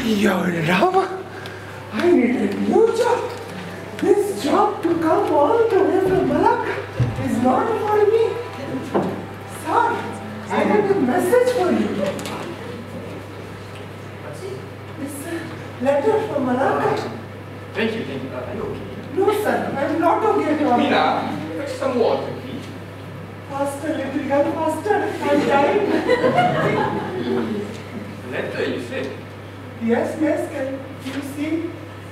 Yo, Rama, I need a new job. This job to come all the way from Malacca is not for me. Sir, I have a message for you. This letter from Malacca. Thank you. Are you okay? No, sir, I'm not okay. Mina, fetch some water, please. Faster, little girl, faster. I'm dying. Letter, you said? Yes, can you see?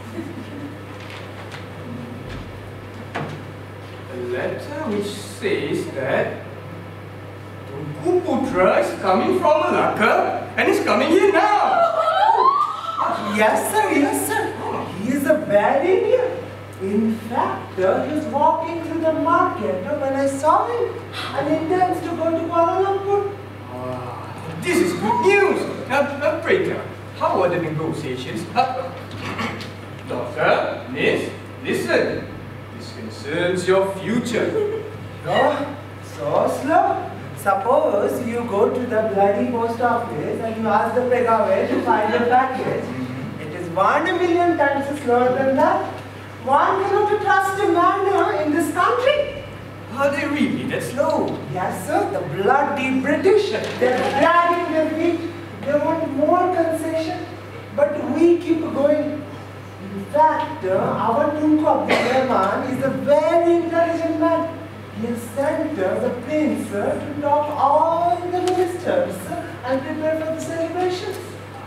A letter which says that Tunku Putra is coming from Malacca and is coming here now. Yes, sir. He is a bad idiot. In fact, he was walking through the market when I saw him and intends to go to Kuala Lumpur. This is good news. Now, pray tell, how are the negotiations? Daughter, miss, listen. This concerns your future. So slow. Suppose you go to the bloody post office and you ask the Pegaway to find a package. It is 1 million times slower than that. One cannot trust a man in this country. Are they really that slow? Yes, sir. The bloody British. They're dragging their feet. They want more concession. But we keep going. In fact, our Tunku Abdurrahman is a very intelligent man. He has sent the prince to talk all the ministers and prepare for the celebrations.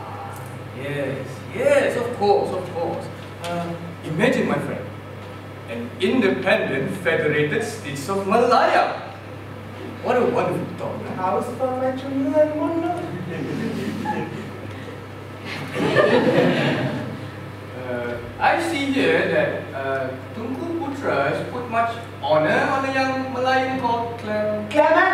Yes, of course. Imagine, my friend, an independent federated states of Malaya. What a wonderful thought. House for my children and Munna. I see here that Tunku Putra has put much honor on a young Malayan called Clement.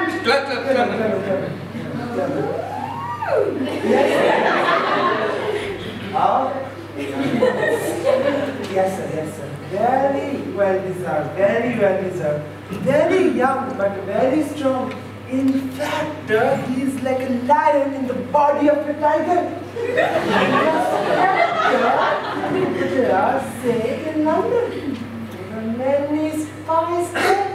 Yes, sir. Very well deserved. Very young, but very strong. In fact, he is like a lion in the body of a tiger. Say in London. There are many spies there.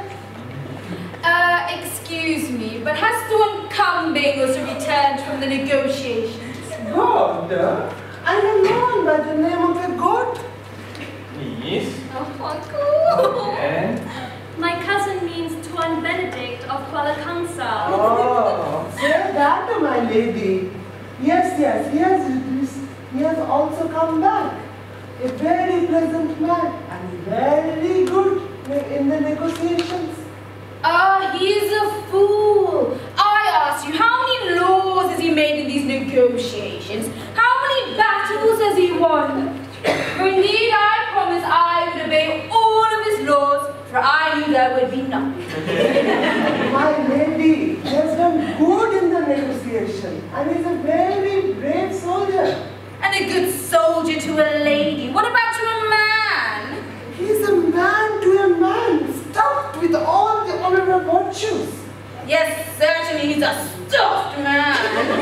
Excuse me, but has Tuan Kambing also returned from the negotiations? God, I am known by the name of a goat. Please. Oh, Uncle. And My cousin means Tuan Benedict of Kuala Kangsar. Oh, say that, my lady. Yes, he has also come back. A very pleasant man and very good in the negotiations. He's a fool. I asked you, how many laws has he made in these negotiations? How many battles has he won? For indeed, I promised I would obey all of his laws, for I knew there would be none. My lady, he has done good in the negotiation and is a very brave soldier. And a good soldier to a lady. What about to a man? He is a man to a man, stuffed with all the honorable virtues. Yes, certainly he's a stuffed man.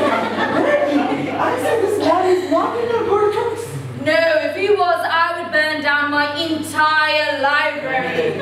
I said this man is not in a good books. No, if he was, I would burn down my entire library.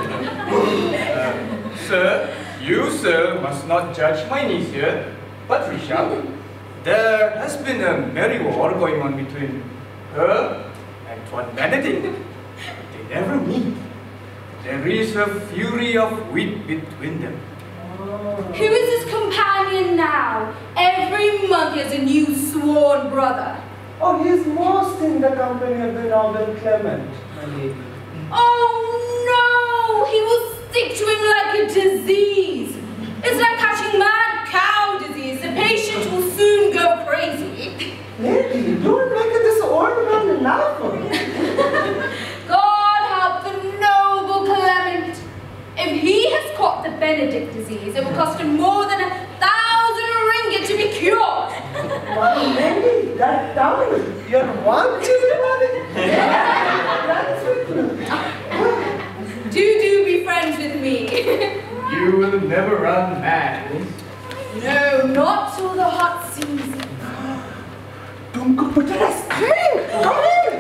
Sir, you, sir, must not judge my niece here, but Rishabh, there has been a merry war going on between her and Tuan Benedict. They never meet. There is a fury of wit between them. Who is his companion now? Every month he has a new sworn brother. Oh, he is most in the company of the noble Clement, my lady. Oh no! He will stick to him like a disease. It's like catching mad cow disease. The patient will soon go crazy. Lady, don't make this old man laugh. God help the noble Clement. If he has caught the Benedict disease, it will cost him more than 1,000 ringgit to be cured. My lady, that tongue, you're one chilly body. That's with me. Do be friends with me. You will never run mad. No, not till the hot season. To Tuanku Peteras. Hey, come in.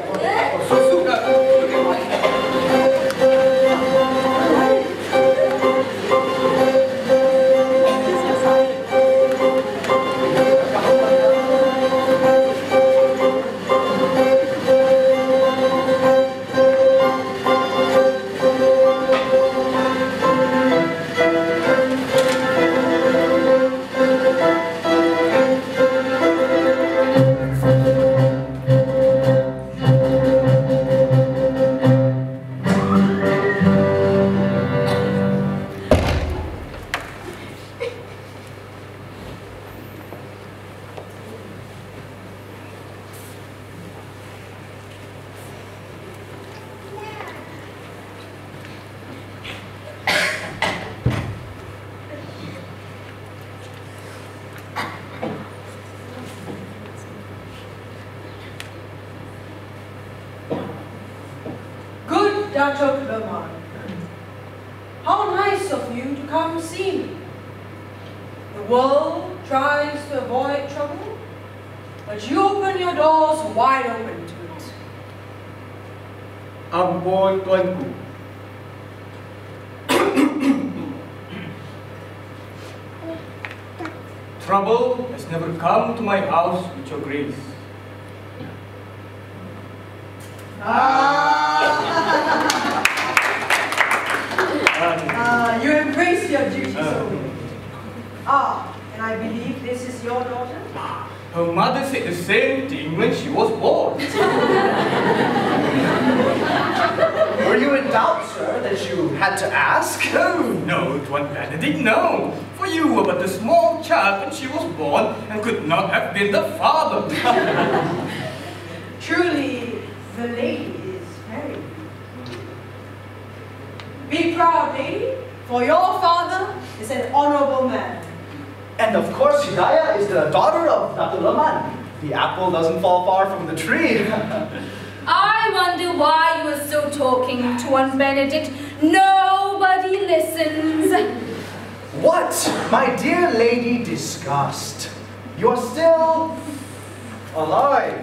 Dato' Clermont, how nice of you to come see me. The world tries to avoid trouble, but you open your doors wide open to it. Ampun Tuanku. Trouble has never come to my house with your grace. You embrace your duty so well. And I believe this is your daughter? Her mother said the same thing when she was born. Were you in doubt, sir, that you had to ask? Oh, no, Tuan Benedict, no. For you were but a small child when she was born and could not have been the father. Truly, the lady is very beautiful. Be proud, lady, for your father is an honorable man. And of course, Hidayah is the daughter of Dato' Rahman. The apple doesn't fall far from the tree. I wonder why you are still talking, Tuan Benedict. Nobody listens. What? My dear lady Disgust, you're still alive.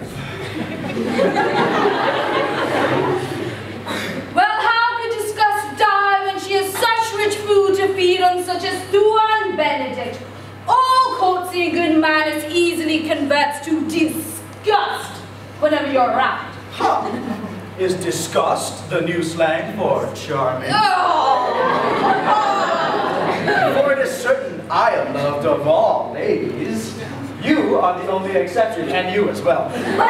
Well, how could Disgust die when she has such rich food to feed on such as Tuan Benedict? All courtesy and good manners easily converts to disgust whenever you're around. Huh. Is disgust the new slang for charming? For it is certain I am loved of all ladies. You are the only exception, and you as well.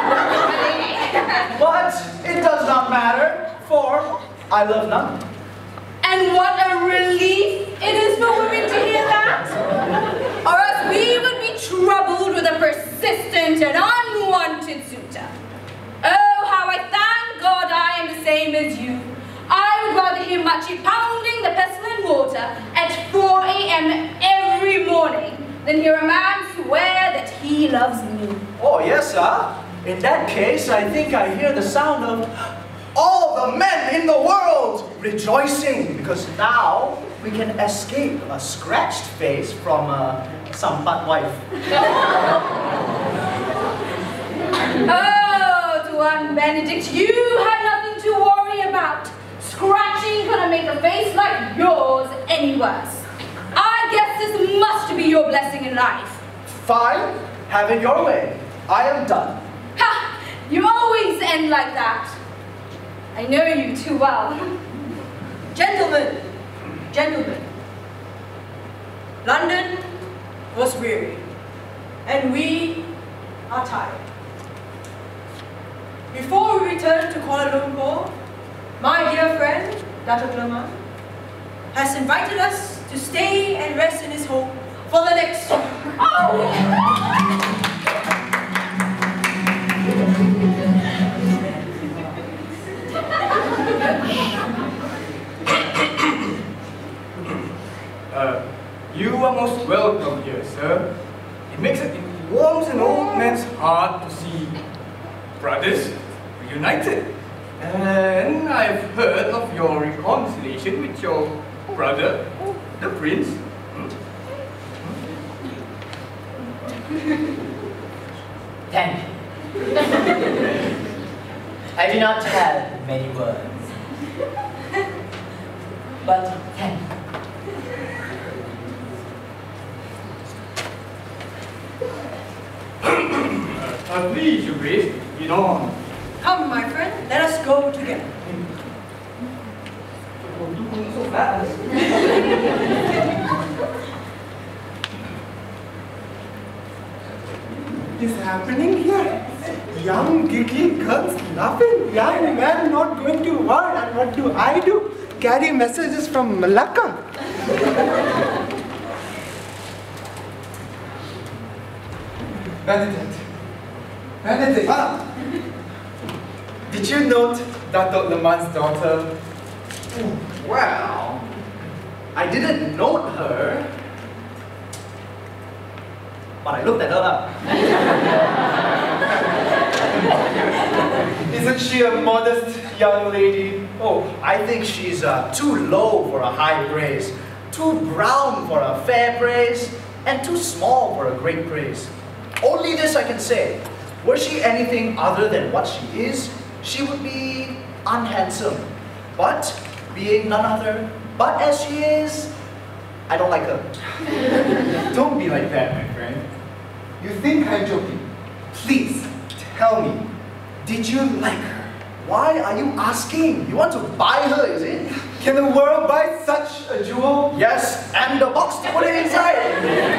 But it does not matter, for I love none. And what a relief it is for women to hear that! Or else we would be troubled with a persistent and unwanted suitor. Oh, how I thank God I am the same as you. I would rather hear Machi pounding the pestle and mortar at 4 a.m. every morning than hear a man swear that he loves me. Oh, yes, sir. In that case, I think I hear the sound of all the men in the world rejoicing, because now we can escape a scratched face from a sampat wife. Oh, Tuan Benedict, you had nothing to worry about. Scratching couldn't make a face like yours any worse. I guess this must be your blessing in life. Fine, have it your way. I am done. Ha! You always end like that. I know you too well. Gentlemen, London was weary, and we are tired. Before we return to Kuala Lumpur, my dear friend, Dato' Clermont, has invited us to stay and rest in his home for the next year. You are most welcome here, sir. It warms an old man's heart to see brothers reunited. And I've heard of your reconciliation with your brother, the prince. Thank you. not have many words. But thank you. Please, Your Grace, get on. Come, my friend, let us go together. So fast. What is happening here? Young giggly girls laughing, young men not going to work, and what do I do? Carry messages from Malacca. Benedict. Benedict. Did you note Dato' Leman's daughter? Well, I didn't note her, but I looked at her. Isn't she a modest young lady? Oh, I think she's too low for a high praise, too brown for a fair praise, and too small for a great praise. Only this I can say. Were she anything other than what she is, she would be unhandsome. But being none other but as she is, I don't like her. Don't be like that, my friend. You think I'm joking? Please, tell me, did you like her? Why are you asking? You want to buy her, is it? Can the world buy such a jewel? Yes, and the box to put it inside.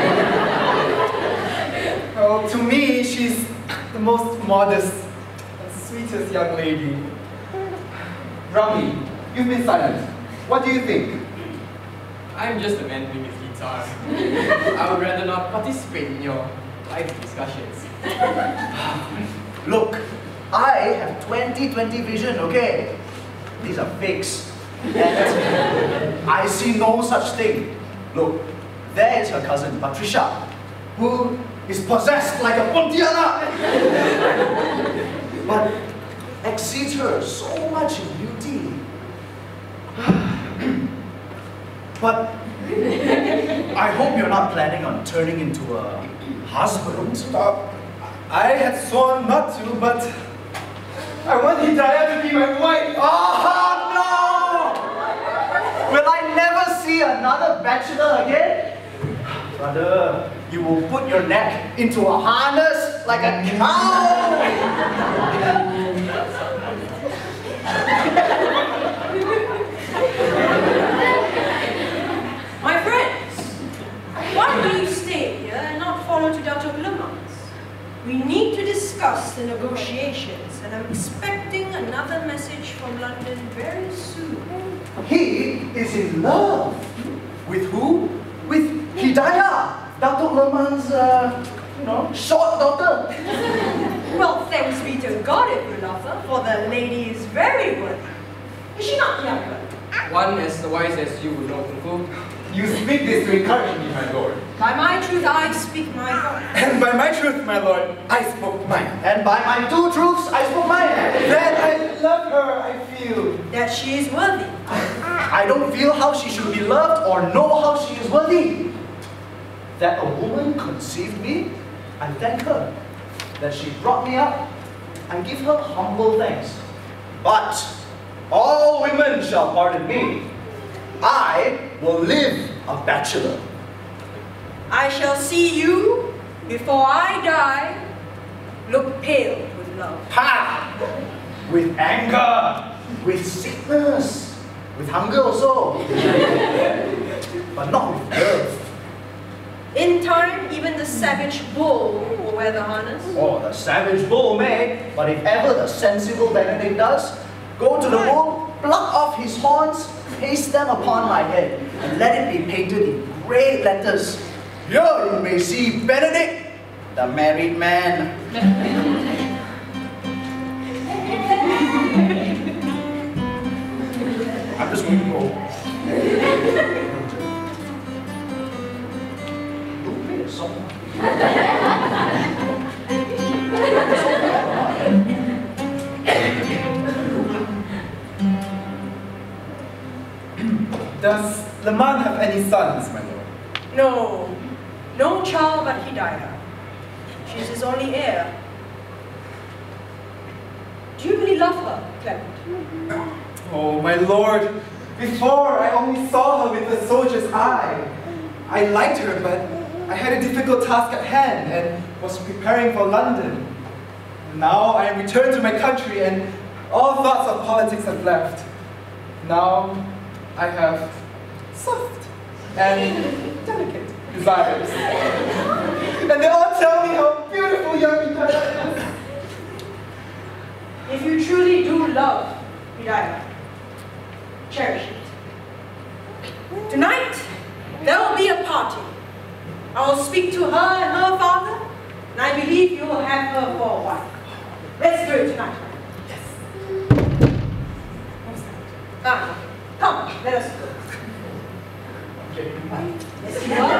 Well, to me, she's the most modest and sweetest young lady. Rami, you've been silent. What do you think? I'm just a man playing his guitar. I would rather not participate in your live discussions. Look, I have 20/20 vision, okay? These are fakes. And I see no such thing. Look, there is her cousin, Patricia, who is possessed like a Pontiana, but exceeds her so much in beauty. But I hope you're not planning on turning into a husband. I had sworn not to, but I want Hidayah to be my wife. Oh no! Will I never see another bachelor again? Brother, you will put your neck into a harness like a cow! My friends, why do you stay here and not follow to Dr. Leman's? We need to discuss the negotiations, and I'm expecting another message from London very soon. He is in love. With who? With Hidayah, Dato' Leman's, short daughter. Well, thanks be to God if you love her, for the lady is very worthy. Is she not younger? One as wise as you would know, Kung Fu. You speak this to encourage me, my lord. By my truth, I speak my God. And by my truth, my lord, I spoke mine. And by my two truths, I spoke mine. That I love her, I feel. That she is worthy. I don't feel how she should be loved or know how she is worthy. That a woman conceived me, I thank her. That she brought me up, I give her humble thanks. But all women shall pardon me. I will live a bachelor. I shall see you, before I die, look pale with love. Ha! With anger, with sickness, with hunger also. But not with love. In time, even the savage bull will wear the harness. Or the savage bull may, but if ever the sensible Benedict does, go to the bull, pluck off his horns, paste them upon my head, and let it be painted in great letters. Here you may see Benedict, the married man. I'm just going to go. Don't play a song. Does Leman have any sons, my lord? No, no child but Hidayah. She's his only heir. Do you really love her? Clement. Oh, my lord, before I only saw her with a soldier's eye. I liked her, but I had a difficult task at hand and was preparing for London. Now I am returned to my country and all thoughts of politics have left. Now I have soft and delicate desires. And they all tell me how beautiful young Hidayah is. If you truly do love Hidayah, cherish it. Tonight, there will be a party. I will speak to her and her father, and I believe you will have her for a wife. Let's do it tonight. Yes. Come, let us go. Okay. Yes, you are.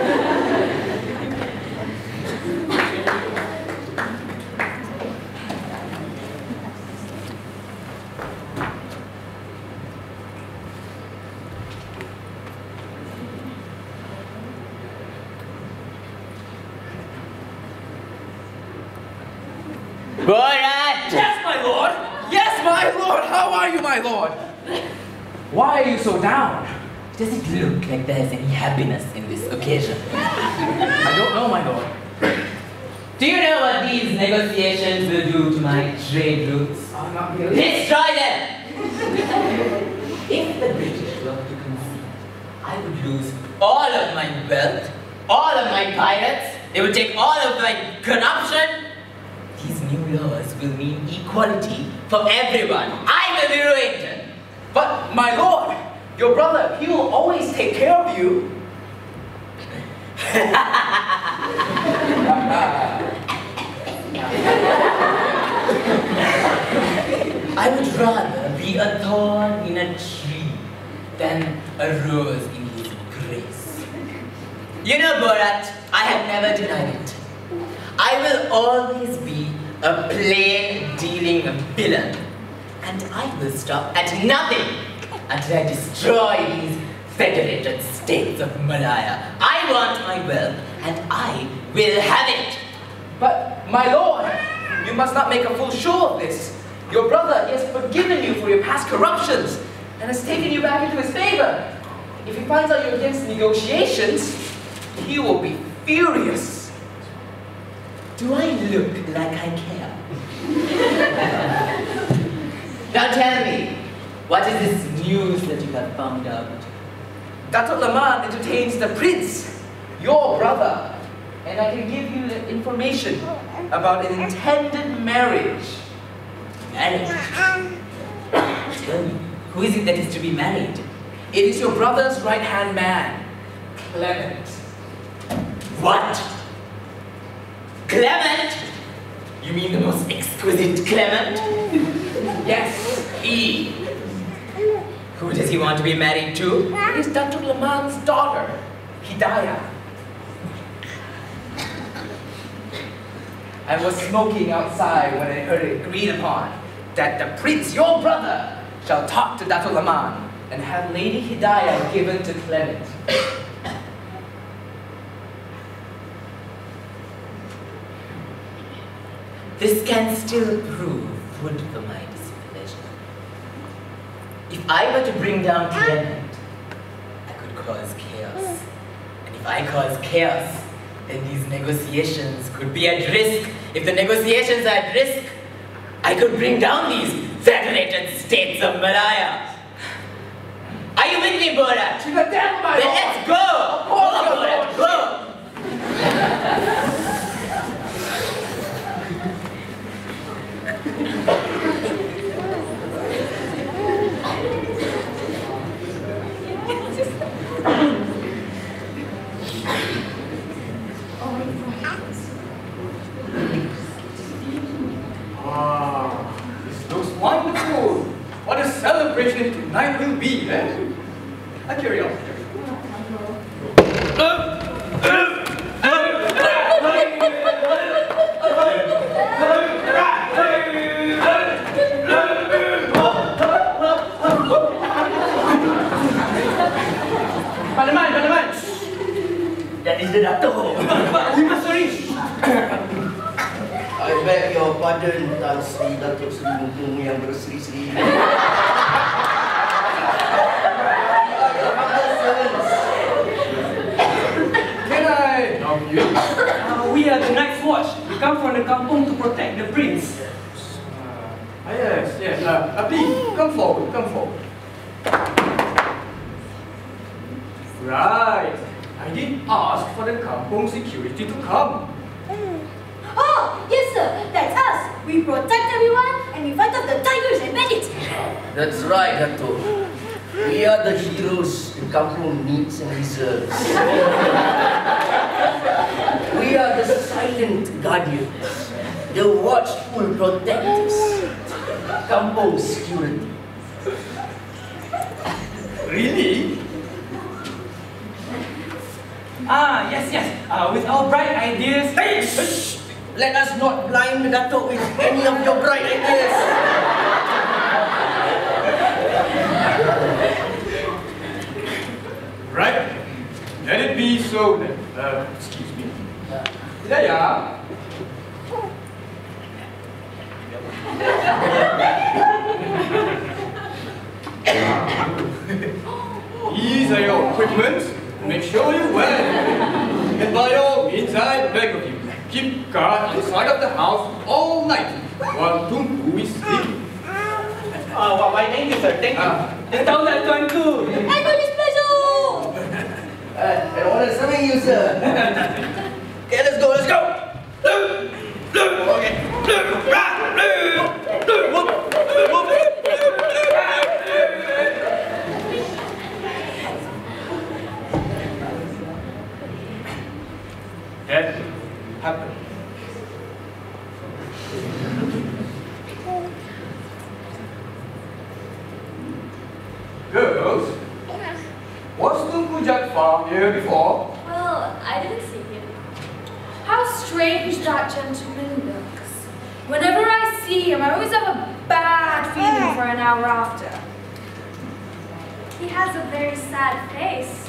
Borat! Yes, my lord! Yes, my lord! How are you, my lord? Why are you so down? Does it look like there's any happiness in this occasion? I don't know, my lord. Do you know what these negotiations will do to my trade routes? Not really. Destroy them! If the British were to concede, I would lose all of my wealth, all of my pirates, they would take all of my corruption. These new laws will mean equality for everyone. I will be ruined. But, my lord, your brother, he will always take care of you. I would rather be a thorn in a tree than a rose in his grace. You know, Borat, I have never denied it. I will always be a plain dealing villain. And I will stop at nothing until I destroy these federated states of Malaya. I want my wealth and I will have it. But, my lord, you must not make a full show of this. Your brother, he has forgiven you for your past corruptions and has taken you back into his favor. If he finds out you're against negotiations, he will be furious. Do I look like I care? Now tell me, what is this news that you have found out? Datuk Laman entertains the prince, your brother, and I can give you the information about an intended marriage. Marriage? Tell me, who is it that is to be married? It is your brother's right-hand man, Clement. What? Clement? You mean the most exquisite Clement? Yes, He. Who does he want to be married to? it is Datuk Laman's daughter, Hidayah. I was smoking outside when I heard it agreed upon that the prince, your brother, shall talk to Datuk Laman and have Lady Hidayah given to Clement. This can still prove food for my displeasure. If I were to bring down Clement, I could cause chaos. And if I cause chaos, then these negotiations could be at risk. If the negotiations are at risk, I could bring down these federated states of Malaya. Are you with me, Borat? To the devil, my Then lord! let's go! Of course, Go, your Borat, lord. go! This looks wonderful. What a celebration tonight will be, eh? Carry on. Padaman! That is the Dato'. We must hurry. I beg your pardon, Tan Sri Datuk Seri Mumpung yang berseri-seri. Can I help you? We are the Night's Watch. We come from the kampung to protect the prince. Yes. Please, come forward. Right. I did ask for the kampung security to come. Oh, yes sir, that's us. We protect everyone and we fight off the tigers and bandits. That's right, Dato'. We are the heroes the kampung needs and deserves. We are the silent guardians, the watchful protectors, kampung security. Really? Yes. With our bright ideas. Hey, shh! Let us not blind Dato' with any of your bright ideas. Right. Let it be so then. Excuse me. Hidayah. These are your equipment. Make sure you wear them. And by all means, I beg of you, keep guard inside of the house all night while Tunku is sleeping. Thank you, sir. Thank you. Tahulah tuanku. And for this pleasure! And what is serving you, sir? Okay, let's go. Okay. That happened. Girls, was Tunku Jaafar here before? Well, I didn't see him. How strange that gentleman looks. Whenever I see him, I always have a bad feeling for an hour after. He has a very sad face.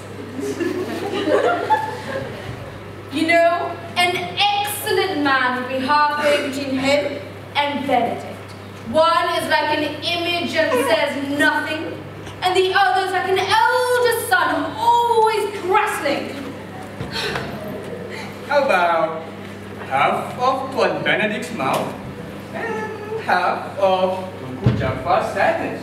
You know, an excellent man would be halfway between him and Benedict. One is like an image and says nothing, and the other is like an elder son always wrestling. How about half of Tuan Benedict's mouth and half of Tunku Jaafar's sadness?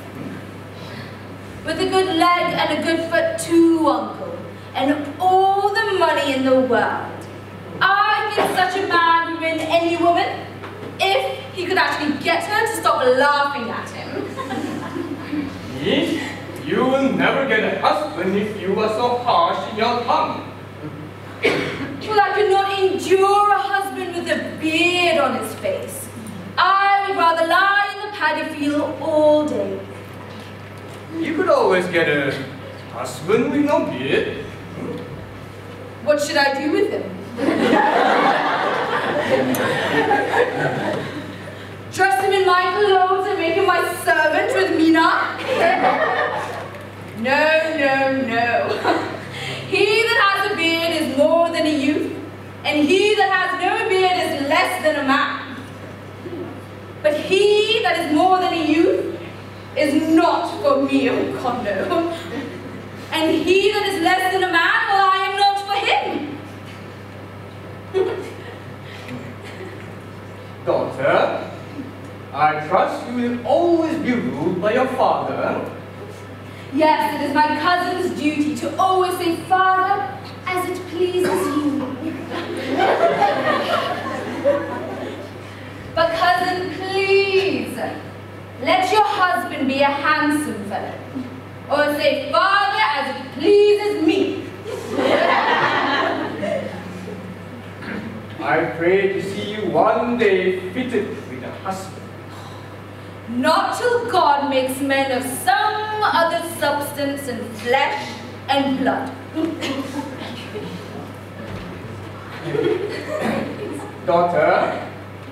With a good leg and a good foot too, Uncle, and all the money in the world. I think such a man would win any woman if he could actually get her to stop laughing at him. Me? You will never get a husband if you are so harsh in your tongue. Well, I could not endure a husband with a beard on his face. I would rather lie in the paddy field all day. You could always get a husband with no beard. What should I do with him? Dress him in my clothes and make him my servant with Mina? No. He that has a beard is more than a youth, and he that has no beard is less than a man. But he that is more than a youth is not for me, oh God, no. And he that is less than a man, well, I am not for him. Daughter, I trust you will always be ruled by your father. Yes, it is my cousin's duty to always say, Father, as it pleases you. But cousin, please, let your husband be a handsome fellow. Or say, Father, as it pleases me. I pray to see you one day fitted with a husband. Not till God makes men of some other substance and flesh and blood. Daughter,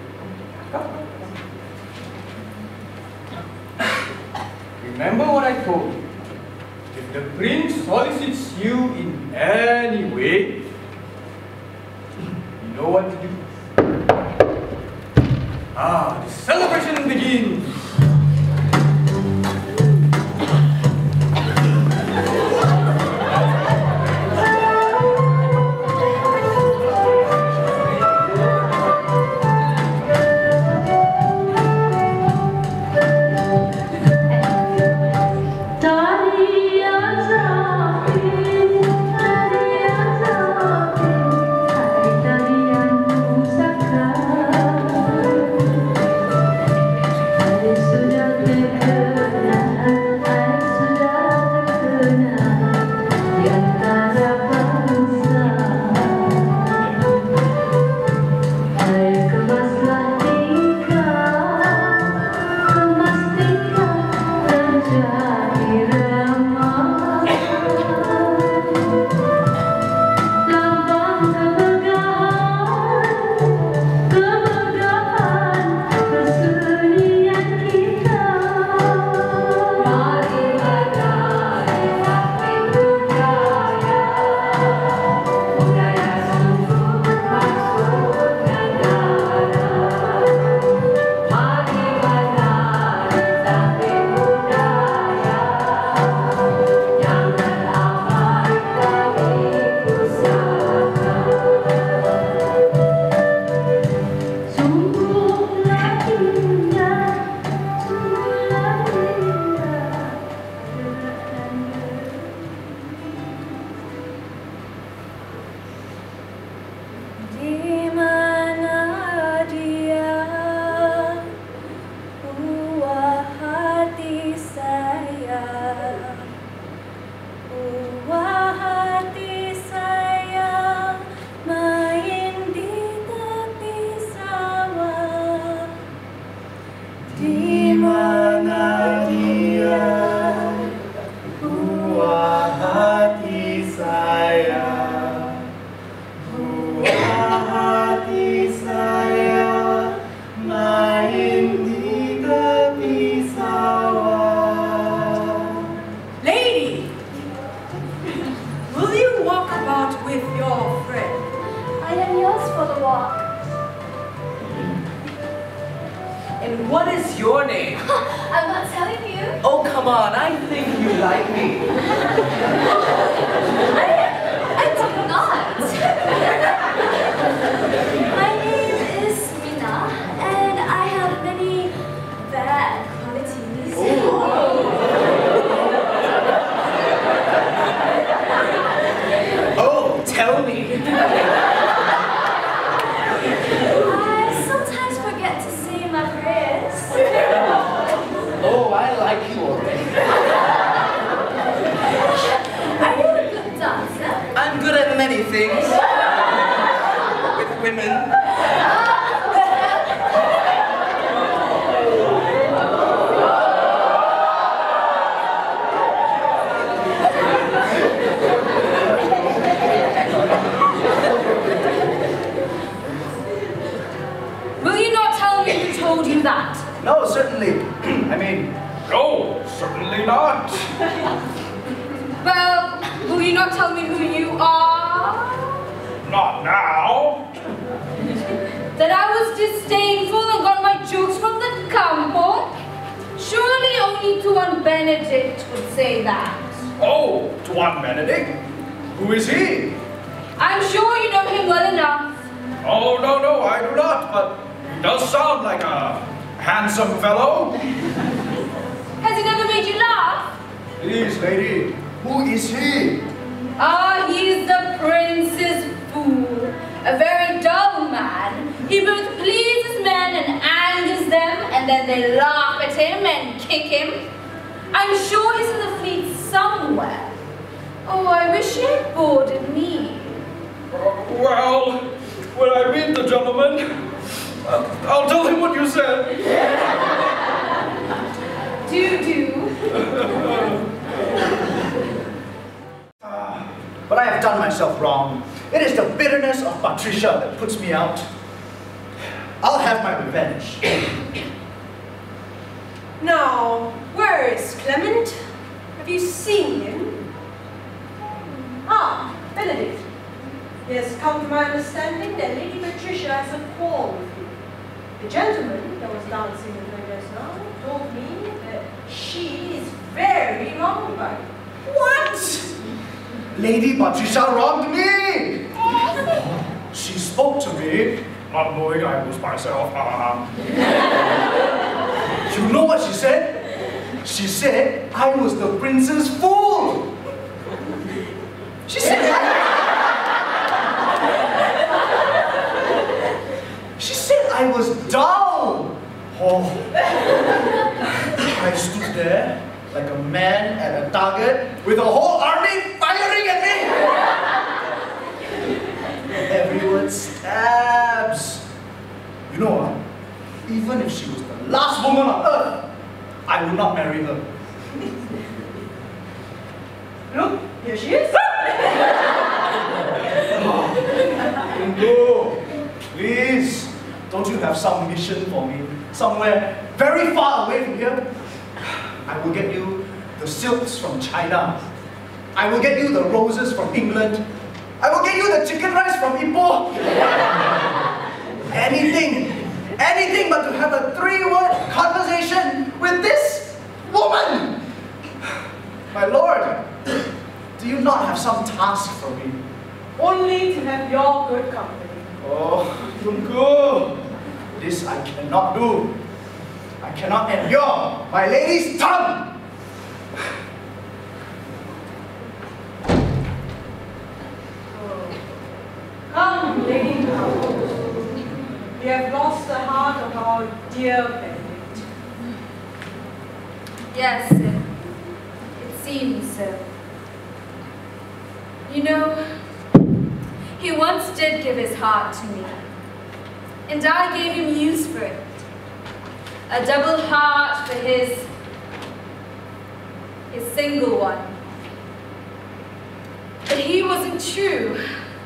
remember what I told you. If the prince solicits you in any way, you know what to do. walk. And what is your name? I'm not telling you. Oh, come on, I think you like me. I do not. My name is Mina, and I have many bad qualities. Oh, tell me. I sometimes forget to say my prayers. Oh, I like you already. Are you a good dancer? I'm good at many things. With women. Will you not tell me who told you that? No, certainly. I mean, no, certainly not. Well, will you not tell me who you are? Not now. That I was disdainful and got my jokes from the campo? Surely only Tuan Benedict would say that. Oh, Tuan Benedict? Who is he? I'm sure you know him well enough. Oh, no, I do not, but he does sound like a handsome fellow. Has he never made you laugh? Please, lady, who is he? Ah, he is the prince's fool. A very dull man. He both pleases men and angers them, and then they laugh at him and kick him. I'm sure he's in the fleet somewhere. Oh, I wish he had boarded me. Well, when I meet the gentleman, I'll tell him what you said. Do. But I have done myself wrong. It is the bitterness of Patricia that puts me out. I'll have my revenge. Now, where is Clement? Have you seen him? Ah, Benedict. It has come to my understanding that Lady Patricia has a quarrel with you. The gentleman that was dancing with her just now told me that she is very wronged by you. What? Lady Patricia wronged me! She spoke to me, Not knowing I was myself. You know what she said? She said I was the prince's fool! She said I was dull! Oh. I stood there like a man at a target with a whole army firing at me! Every word stabs. You know what? Even if she was the last woman on earth, I would not marry her. Look, here she is. No, please, don't you have some mission for me? Somewhere very far away from here? I will get you the silks from China. I will get you the roses from England. I will get you the chicken rice from Ipoh. Anything but to have a 3-word conversation with this woman. My lord, do you not have some task for me? Only to have your good company. Oh, Tunku, this I cannot do. I cannot endure my lady's tongue. Come, Lady, come. We have lost the heart of our dear Benedict. Yes, it seems so. You know, he once did give his heart to me, and I gave him use for it. A double heart for his single one. But he wasn't true.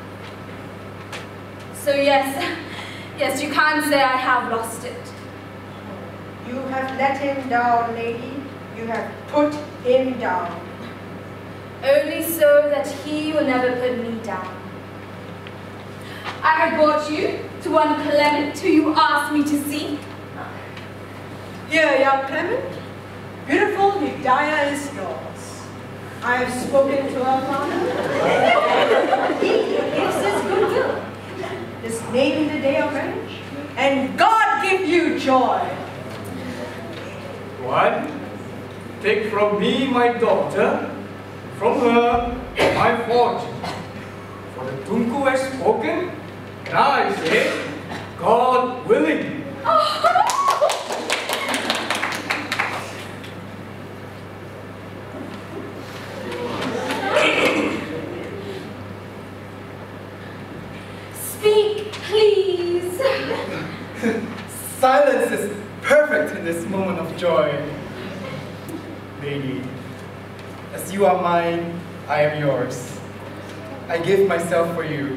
So yes, you can say I have lost it. You have let him down, lady. You have put him down. Only so that he will never put me down. I have brought you to one Clement who you asked me to see. Here, young Clement, beautiful Hidayah is yours. I have spoken to her father. He gives his goodwill. This name the day of marriage, and God give you joy. What? Take from me my daughter, from her my fortune. For the Tunku has spoken, and I say, God willing. Speak, please. Silence is perfect in this moment of joy. Lady, as you are mine, I am yours. I give myself for you.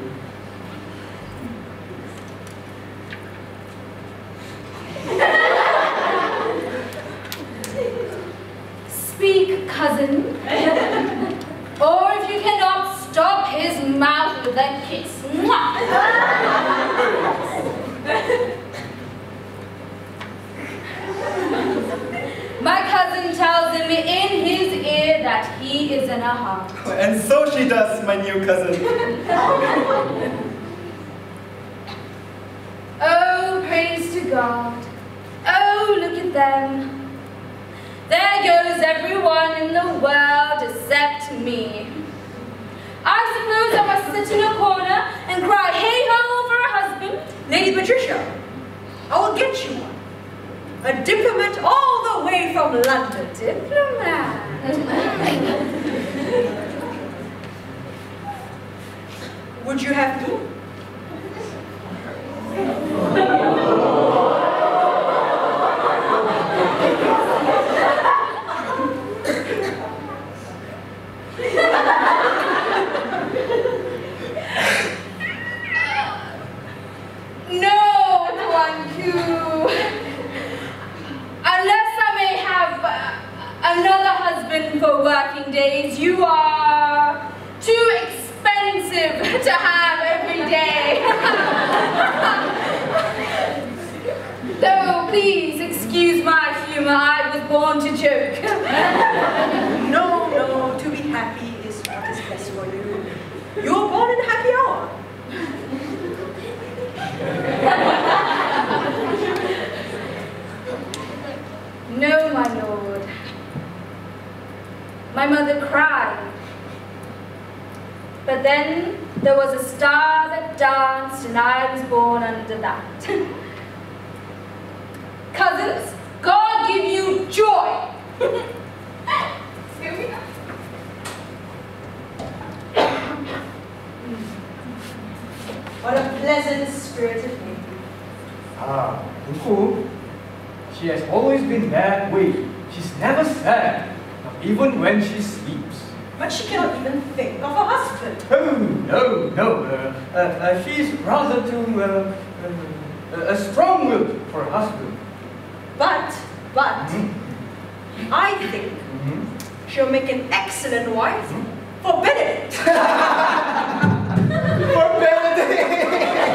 Speak, cousin. Or if you cannot, stop his mouth with a kiss. My cousin tells him in his ear that he is in a hurry. And so she does, my new cousin. Oh, praise to God. Oh, look at them. There goes everyone in the world except me. I suppose I must sit in a corner and cry hey-ho for a husband. Lady Patricia, I will get you one. A diplomat all the way from London. Diplomat. Would you have me? No, Tuanku. Unless I may have another husband for working days, you are too expensive to have every day. Though, please excuse my humor, I was born to joke. No, no, to be happy is what is best for you. You were born in a happy hour. No, my lord. My mother cried. But then there was a star that danced and I was born under that. Cousins, God give you joy. Here we are. What a pleasant spirited lady. Ah, Tunku. She has always been that way. She's never sad, not even when she sleeps. But she cannot even think of a husband. Oh, no. She's rather too strong-willed for a husband. But, I think she'll make an excellent wife for Benedict. For Benedict!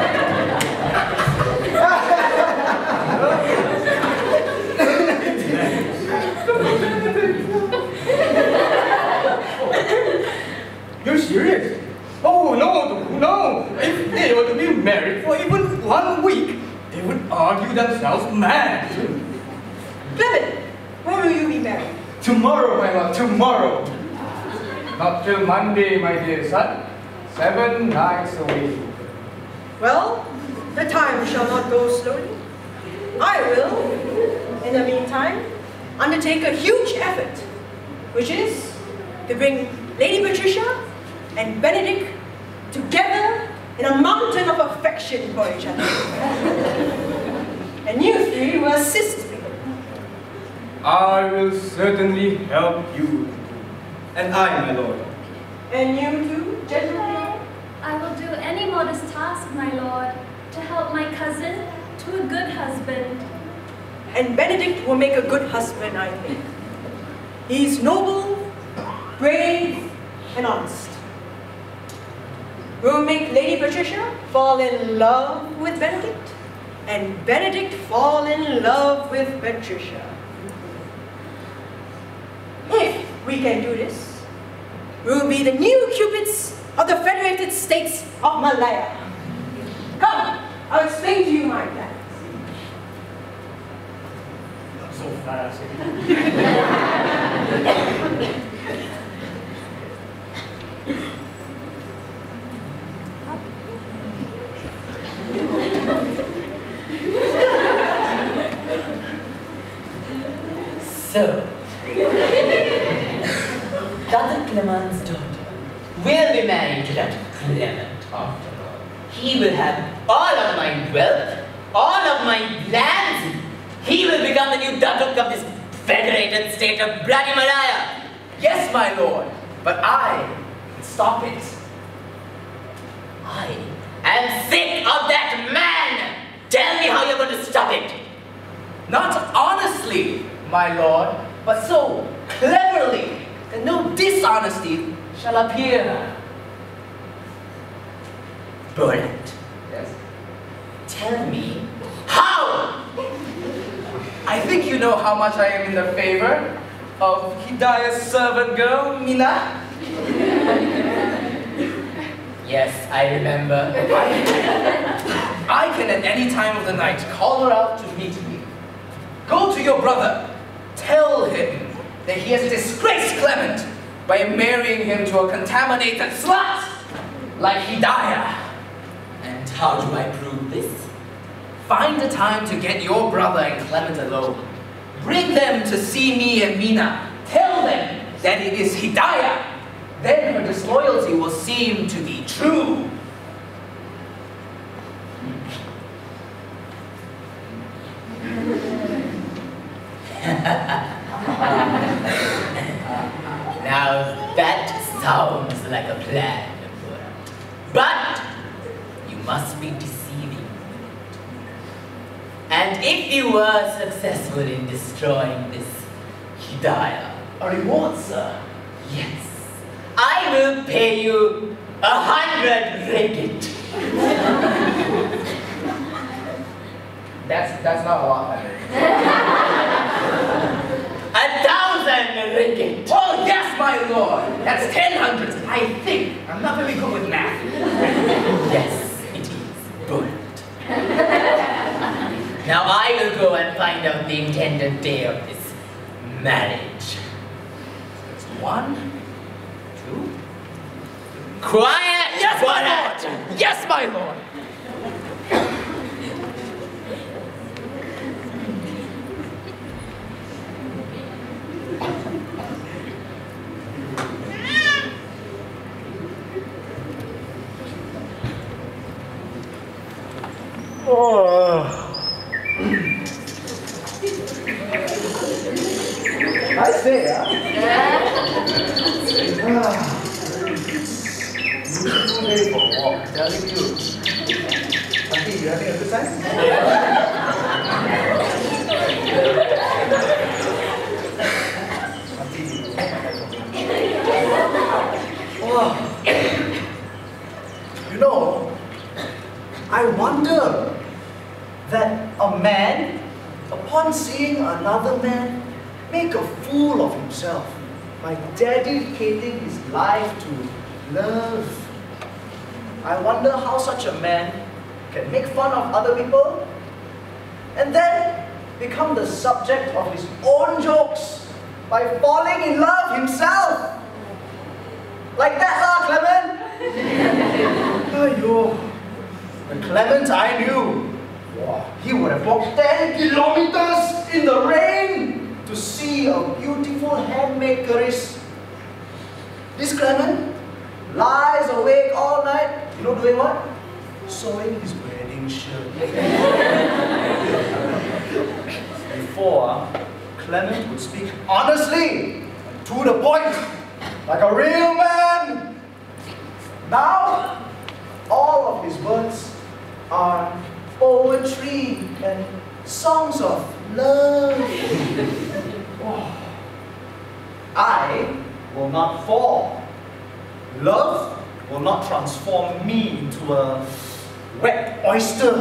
You're serious? Oh, no. If they were to be married for even 1 week, they would argue themselves mad. Clement, when will you be married? Tomorrow, my lord, tomorrow. Not till Monday, my dear son. 7 nights away. Well, the time shall not go slowly. I will, in the meantime, undertake a huge effort, which is to bring Lady Patricia and Benedict together in a mountain of affection for each other. And you three will assist me. I will certainly help you. And I, my lord. And you too, gentlemen? I will do any modest task, my lord, to help my cousin to a good husband. And Benedict will make a good husband, I think. He's noble, brave, and honest. will make Lady Patricia fall in love with Benedict, and Benedict fall in love with Patricia. If we can do this, we'll be the new Cupids of the Federated States of Malaya. Come, I'll explain to you my plans. Not so fast. So, Dr. Clement's daughter will be married to Dr. Clement after all. He will have all of my wealth, all of my lands. He will become the new Datuk of this federated state of Bloody Malaya. Yes, my lord, but I can stop it. I am sick of that man. Tell me how you're going to stop it. Not honestly, my lord, but so cleverly that no dishonesty shall appear. Borat, Yes? tell me how. I think you know how much I am in the favor of Hidaya's servant girl, Mina. Yes, I remember. I can at any time of the night call her out to meet me. Go to your brother. Tell him that he has disgraced Clement by marrying him to a contaminated slut like Hidaya. And how do I prove this? Find a time to get your brother and Clement alone. Bring them to see me and Mina. Tell them that it is Hidaya. Then her disloyalty will seem to be true. Now that sounds like a plan, but you must be deceiving me. And if you were successful in destroying this Hidaya, A reward, sir. yes, I will pay you 100 ringgit. That's not a lot. 1,000 ringgit. Oh yes, my lord. That's 10 I think. I'm not very good with math. Yes, it is good. Now I will go and find out the intended day of this marriage. It's 1, 2. Quiet! Yes, my Borat! lord. Yes, my lord. I say, Too late for a walk, I'm telling you. Auntie, you having a good You know, I wonder that a man, upon seeing another man, make a fool of himself by dedicating his life to love. I wonder how such a man can make fun of other people and then become the subject of his own jokes by falling in love himself. Like that, Clement? Aiyo, the Clement I knew, wow, he would have walked 10 kilometers in the rain to see a beautiful handmade keris. This Clement lies awake all night, you know, doing what? Sewing his wedding shirt. Before, Clement would speak honestly, to the point, like a real man. Now, all of his words are poetry and songs of love. I will not fall. Love will not transform me into a wet oyster.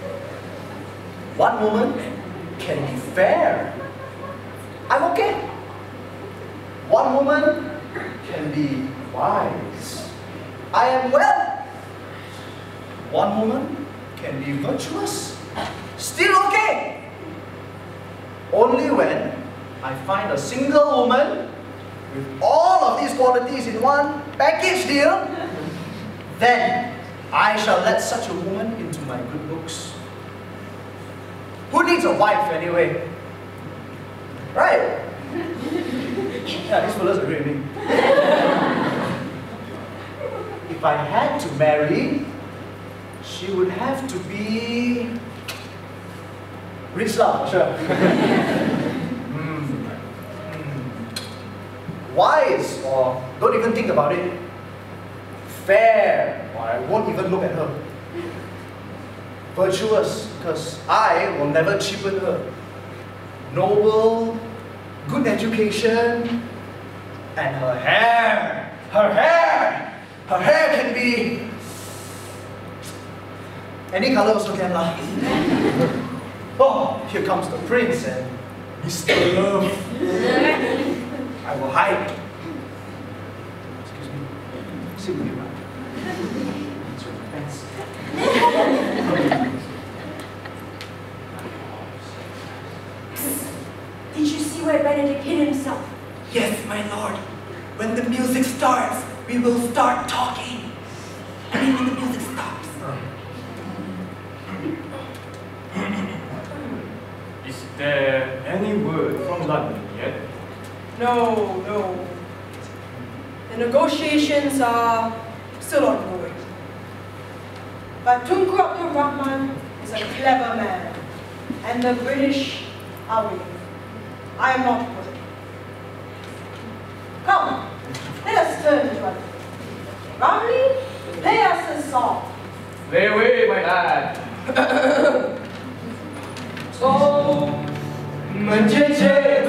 One woman can be fair. I'm okay. One woman can be wise. I am well. One woman can be virtuous. Still okay. Only when I find a single woman with all of these qualities in one package deal, then I shall let such a woman into my good books. Who needs a wife anyway? Right? Yeah, these fellas agree with me. If I had to marry, she would have to be rich lah, for sure. Wise, or don't even think about it. Fair, or I won't even look at her. Virtuous, because I will never cheapen her. Noble, good education, and her hair can be any color also can lah. Oh, here comes the prince and Mr. Love. I will hide. Excuse me. Sit with you, man. Thanks. Did you see where Benedict hid himself? Yes, my lord. When the music starts, we will start talking. I mean, when the music stops. Is there any word from London yet? No. The negotiations are still ongoing. But Tunku Abdul Rahman is a clever man, and the British are winning. I am not worried. Come, let us turn to it. Ramli, play us a song. Play away, my lad. Oh, menjece,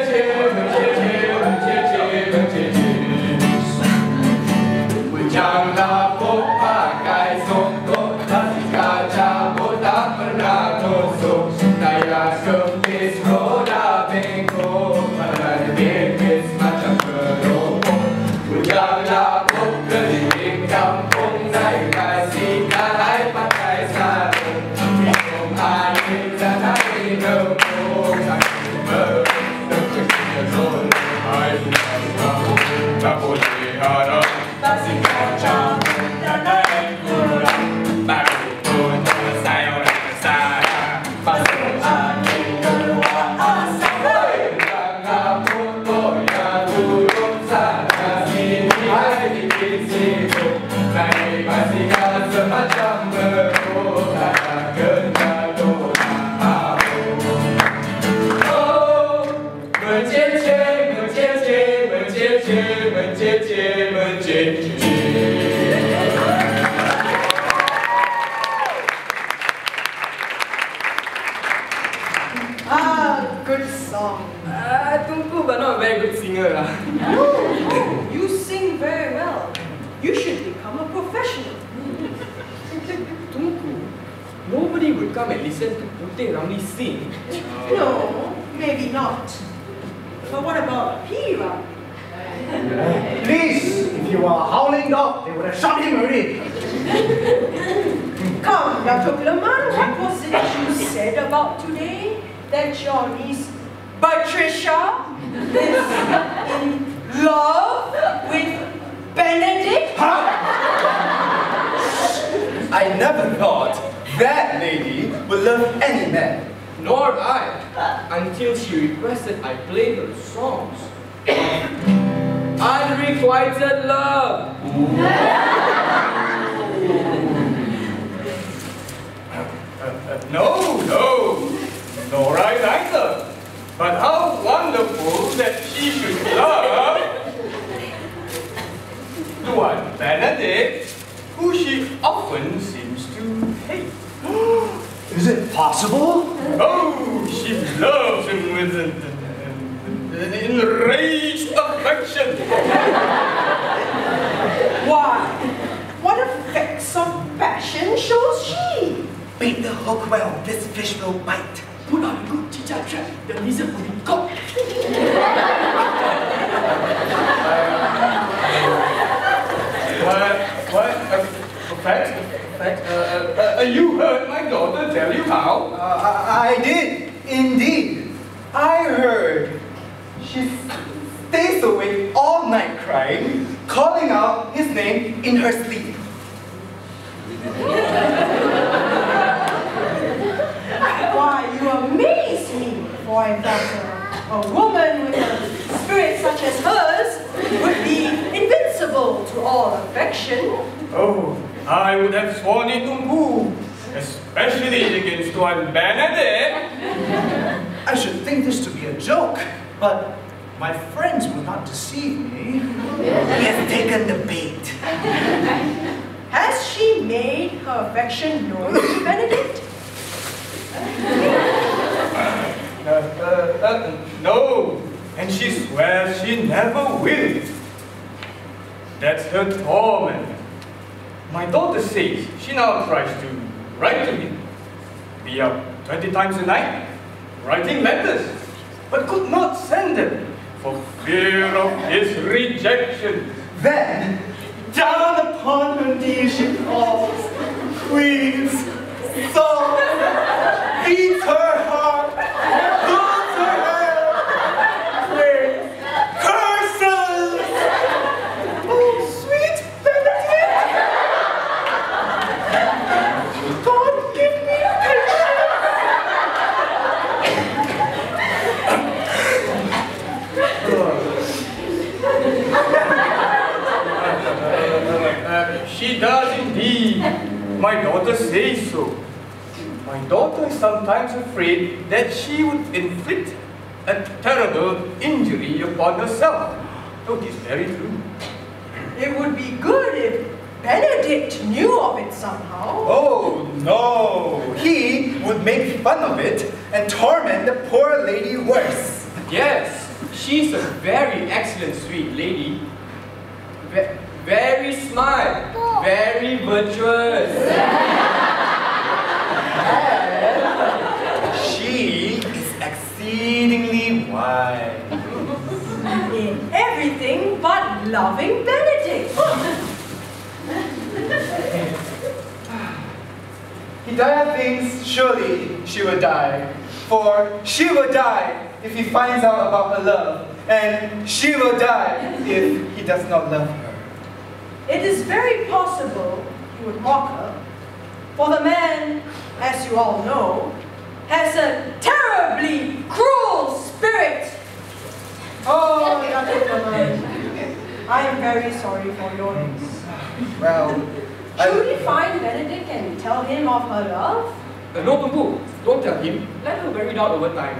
janganlah kau pakai songkok, tapi kaca botak pernah gosok. Daya kepis roda bengkok, pada bengkis macam keropok. Janganlah kau keliling kampung, naik basikal hai pakai sarung. Minum air dan air gepuk, sakit berdekat terus. Hai kamu, tak boleh harap. Basikal campur dan naik kurang, baru pun selesai orang kesana. Masuk angin keluar asap. Jangan motor yang turun sana sini, hai bikin sibuk. Naik basikal semacam beruk, tak kenal orang tahu. Oh, mencece, mencece, mencece, mencece, mencece. Good song. Tunku, but not a very good singer lah. No, you sing very well. You should become a professional. Tunku, nobody would come and listen to Putih Ramli sing. No, maybe not. But what about P. Ramli? Please, if you are a howling dog, they would have shot him already. Come, Datuk Leman, what was it you said about today? That your niece, Patricia, is in love with Benedict? Huh? I never thought that lady would love any man. Nor I, until she requested I play her songs. Unrequited love. No, nor I either. But how wonderful that she should love the one Benedict, who she often seems to hate. Is it possible? Oh, she loves him with an enraged affection. Why? fashion shows she. Bait the hook well, this fish will bite. Put on a good chicha trap, the lizard will be caught. You heard my daughter tell you how? I did, indeed. I heard. She stays awake all night crying, calling out his name in her sleep. Why, you amaze me, for that a woman with a spirit such as hers would be invincible to all affection. Oh, I would have sworn it to move, especially against one Benedict. I should think this to be a joke, but my friends will not deceive me. He has taken the bait. Has she made her affection known to Benedict? No, and she swears she never will. That's her torment. My daughter says she now tries to write to me. Be up 20 times a night, writing letters, but could not send them for fear of his rejection. Then, down upon her knees she falls, queens, sobs, beats her heart, pulls her hair, prays, curses. Oh, sweet Benedict! God give me She does indeed. My daughter says so. My daughter is sometimes afraid that she would inflict a terrible injury upon herself. Oh, it is very true. It would be good if Benedict knew of it somehow. Oh, no! He would make fun of it and torment the poor lady worse. Yes, she's a very excellent sweet lady. Very smart, very virtuous. She is exceedingly wise. In everything but loving Benedict. Hidayah thinks surely she will die, for she will die if he finds out about her love, and she will die if he does not love her. It is very possible he would mock her, for the man, as you all know, has a terribly cruel spirit. Oh, I am very sorry for your loss. Well, should we find Benedict and tell him of her love? No, Tumpu, don't tell him. Let her wear it out over time.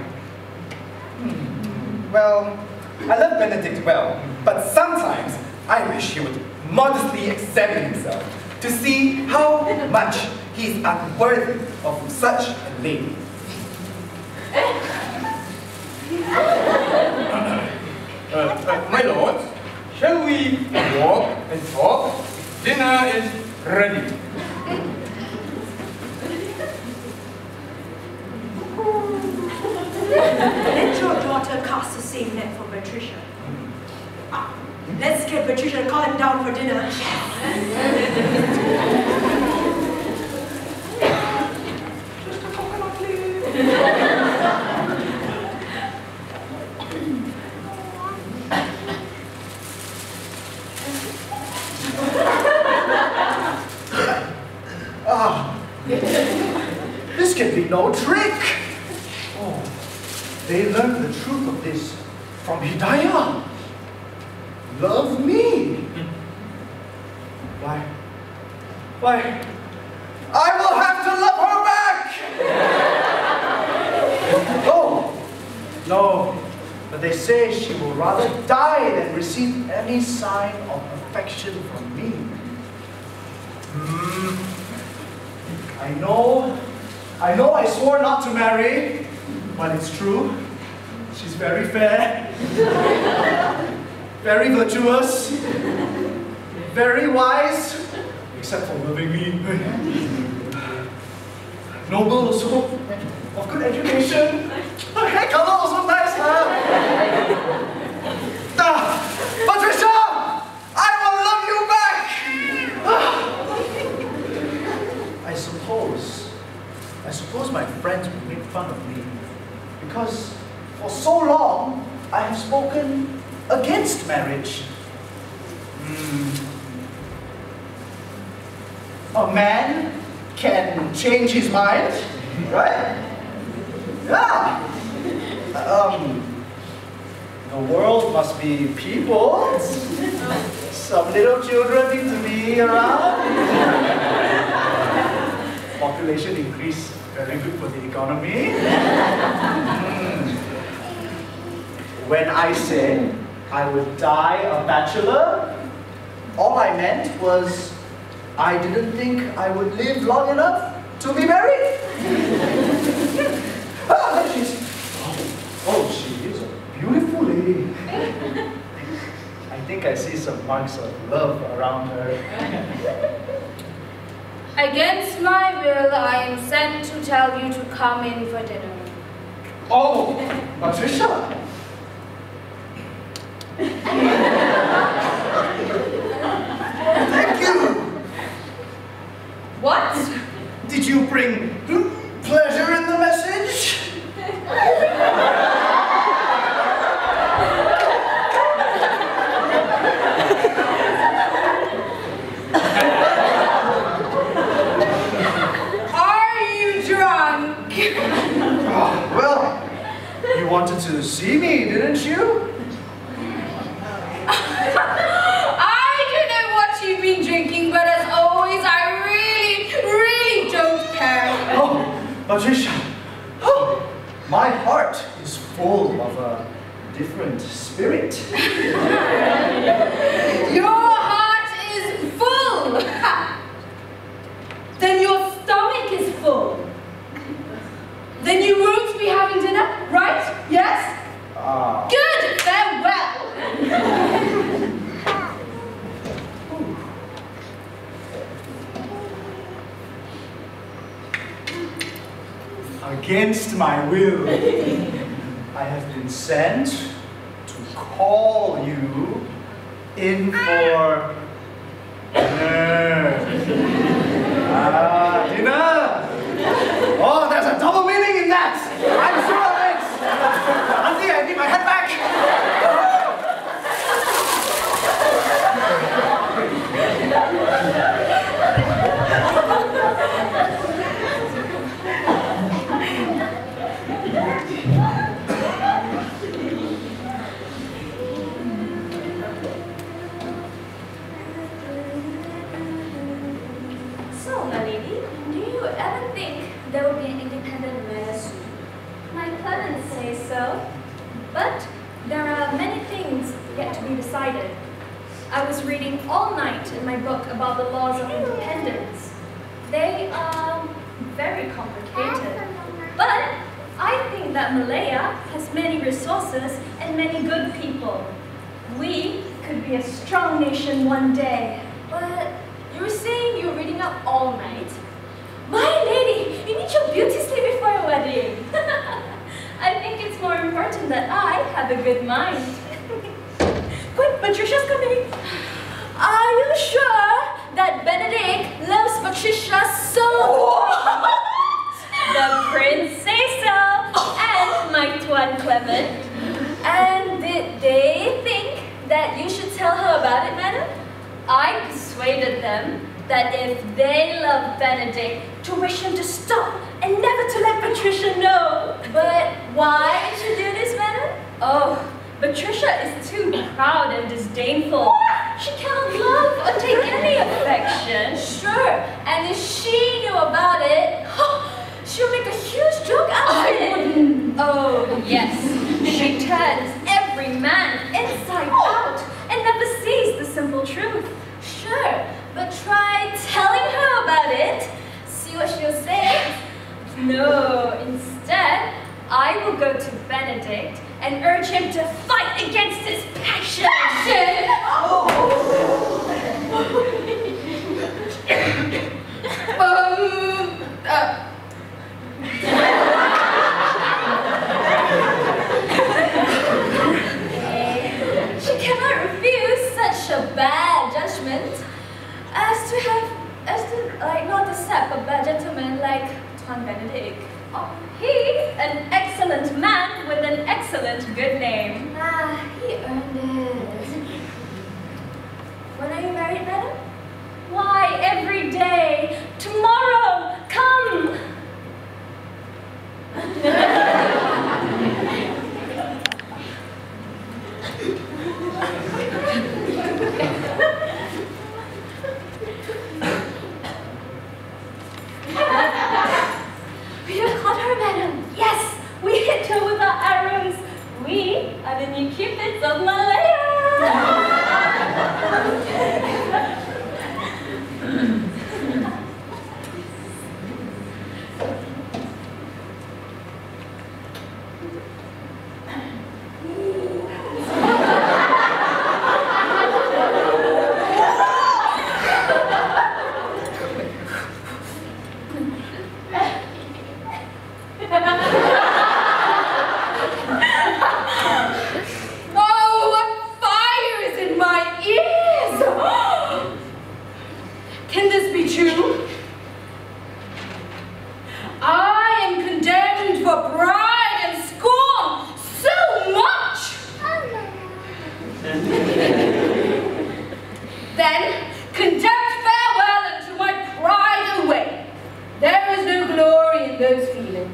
Well, I love Benedict well, but sometimes I wish he would modestly examine himself to see how much he is unworthy of such a lady. My lords, shall we walk and talk? Dinner is ready. Let your daughter cast the same net for Patricia. Let's get Patricia to call him down for dinner. Just a coconut, please. This can be no trick. Oh, they learned the truth of this from Hidayah. Love me. Why, I will have to love her back! Oh, no, but they say she will rather die than receive any sign of affection from me. I know I swore not to marry, but it's true. She's very fair, very virtuous, very wise, except for loving me. Noble also, of good education. Hey, color also nice, huh? Patricia! I will love you back! I suppose my friends will make fun of me because for so long I have spoken against marriage. A man can change his mind, right? Yeah. The world must be people. Some little children need to be around. Population increase, very good for the economy. When I said I would die a bachelor, all I meant was I didn't think I would live long enough to be married. She is a beautiful lady. I think I see some marks of love around her. Against my will, I am sent to tell you to come in for dinner. Oh, Patricia! Thank you! What? Did you bring pleasure in the message? Are you drunk? Well, you wanted to see me, didn't you? You've been drinking, but as always, I really don't care. Oh, Patricia, my heart is full of a different spirit. Your heart is full. Then your stomach is full. Then you won't be having dinner, right? Yes? Good, farewell. Against my will, I have been sent to call you in for dinner. Dinner! Oh, there's a double meaning in that! I'm sure of it! Auntie, I need my head back! So, my lady, do you ever think there will be an independent mayor soon? My parents say so, but there are many things yet to be decided. I was reading all night in my book about the laws of independence. They are very complicated, but I think that Malaya has many resources and many good people. We could be a strong nation one day. But you were saying you were reading up all night? My lady, you need your beauty sleep before your wedding. I think it's more important that I have a good mind. Quick, Patricia's coming. Are you sure that Benedict loves Patricia so much? The prince say so, and my Tuan Clement. And did they think that you should tell her about it, madam? I persuaded them that if they love Benedict, to wish him to stop and never to let Patricia know. But why did you do this, madam? oh, Patricia is too proud and disdainful. She cannot love or take any affection. Sure, and if she knew about it, she'll make a huge joke out of it. Oh, yes. She turns every man inside out and never sees the simple truth. Sure, but try telling her about it. See what she'll say. No, instead, I will go to Benedict and urge him to fight against his passion. Tuan Benedict. Oh, he, an excellent man with an excellent good name. Ah, he earned it. When are you married, madam? Why, every day. Tomorrow, come. We have caught her, madam. Yes, we hit her with our arrows. We are the new Cupids of Malaya. Oh, what fire is in my ears! Can this be true? I am condemned for pride and scorn so much! Then, conduct farewell unto my pride away. There is no glory in those feelings.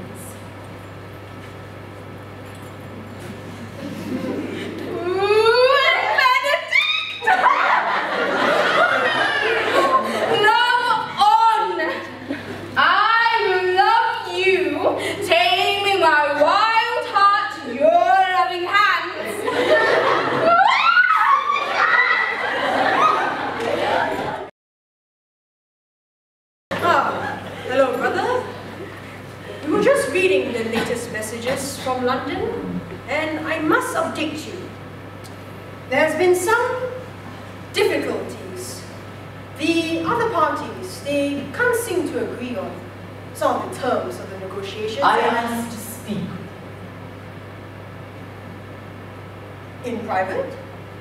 Love on! I will love you, taming my wild heart to your loving hands. Ah, hello, brother. We were just reading the latest messages from London, and I must update you. There's been some difficulties. The other parties, they can't seem to agree on some of the terms of the negotiations. I must speak. In private?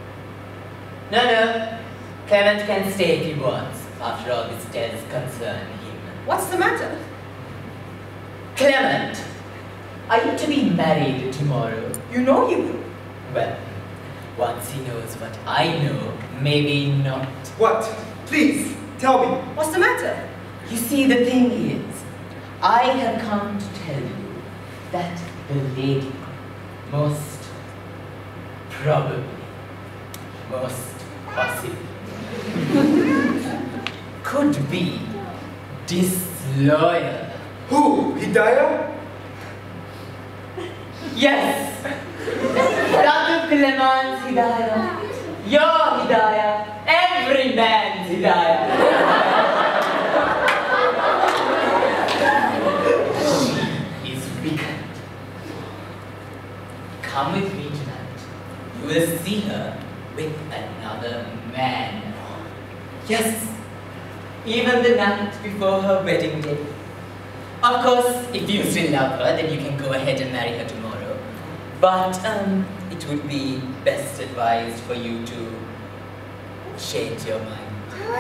No. Clement can stay if he wants. After all, this does concern him. What's the matter? Clement, are you to be married tomorrow? You know he will. Well, once he knows what I know, maybe not. What? Please, tell me. What's the matter? You see, the thing is, I have come to tell you that the lady most probably, most possibly, could be disloyal. Who? Hidayah? Yes! Dr. Clement's Hidayah, your Hidayah, every man's Hidayah. She is wicked. Come with me tonight. You will see her with another man. Yes, even the night before her wedding day. Of course, if you still love her, then you can go ahead and marry her tomorrow. But it would be best advised for you to change your mind.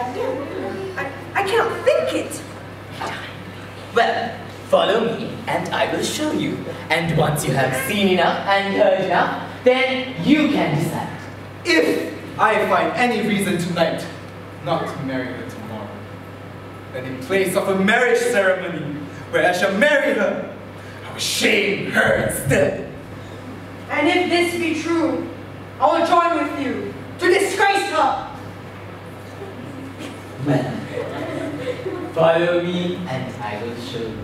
I can't think it. Well, follow me and I will show you. And once you have seen enough and heard enough, then you can decide. If I find any reason tonight not to marry her tomorrow, then in place of a marriage ceremony where I shall marry her, I will shame her instead. And if this be true, I will join with you to disgrace her. Well, follow me and I will show you.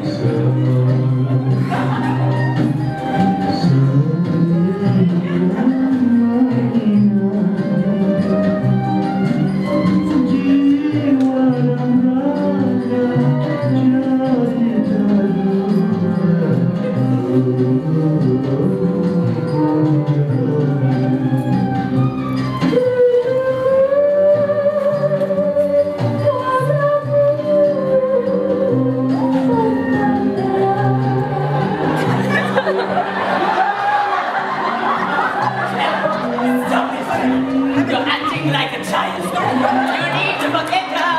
You're acting like a child. You need to forget her.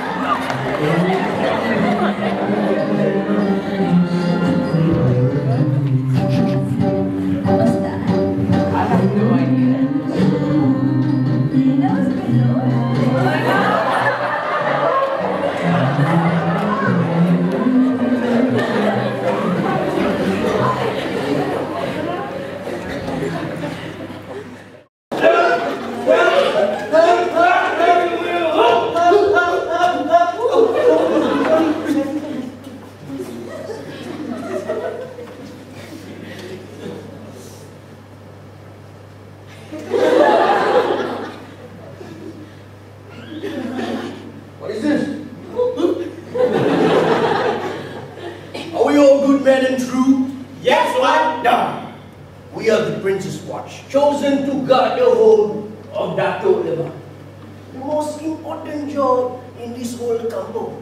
What's that? I have no idea. That was good, Lord. What is this? Are we all good men and true? Yes, Lord. Now, we are the Prince's Watch, chosen to guard the whole of Dato' Leman. The most important job in this whole kampung.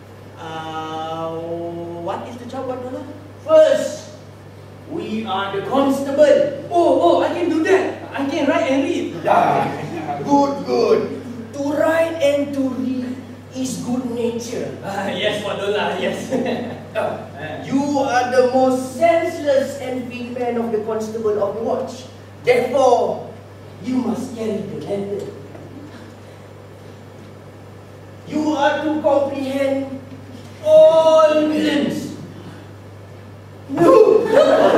What is the job, Abdullah? First, we are the constable. Oh, I can do that. I can write and read. Good, good. To write and to read is good nature. Yes, Wadola, yes. You are the most senseless and weak man of the constable of the watch. Therefore, you must carry the lantern. You are to comprehend all villains. No!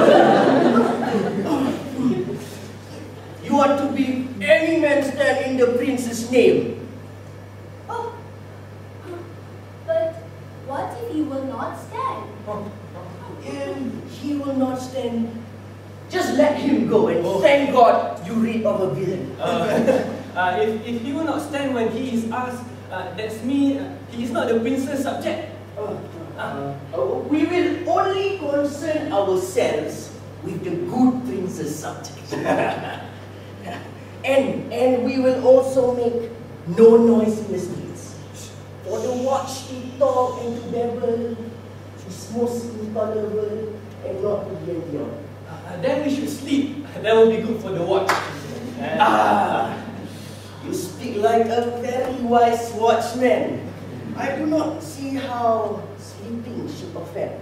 You are to be any man stand in the prince's name. Oh. But what if he will not stand? If he will not stand, just let him go and thank God you rid of a villain. If he will not stand when he is asked, that's me, he is not the prince's subject. We will only concern ourselves with the good prince's subject. and we will also make no noise in the streets. For the watch to talk and to babble is most intolerable and not to be endured. Then we should sleep. That will be good for the watch. You speak like a very wise watchman. I do not see how sleeping should offend.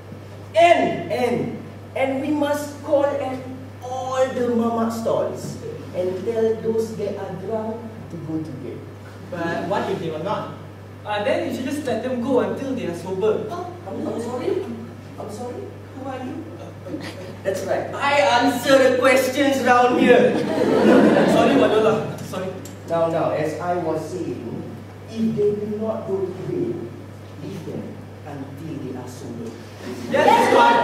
And we must call at all the mama stalls and tell those that are drunk to go to bed. But what if they are not? Then you should just let them go until they are sober. I'm sorry? I'm sorry? Who are you? That's right. I answer the questions round here. Sorry, Wadola. Sorry. Now, as I was saying, if they do not go to bed, leave them until they are sober. Yes, Lord.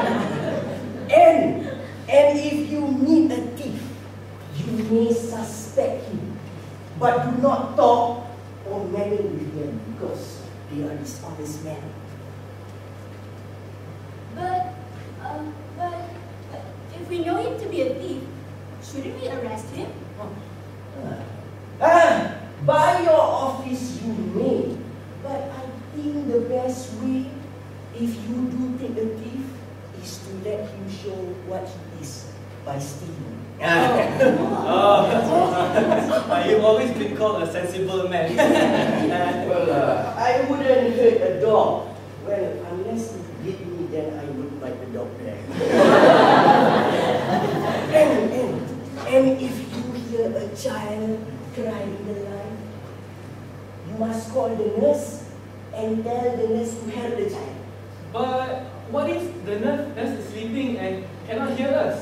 And if you meet a thief, you may suspect him, but do not talk or meddle with them because they are dishonest men. But if we know him to be a thief, shouldn't we arrest him? By your office you may, but I think the best way, if you do take a thief, is to let him show what he is by stealing. You've always been called a sensible man. I wouldn't hurt a dog. Well, unless it bit me, then I would bite the dog there. and if you hear a child cry in the night, you must call the nurse and tell the nurse to help the child. But what if the nurse is sleeping and cannot hear us?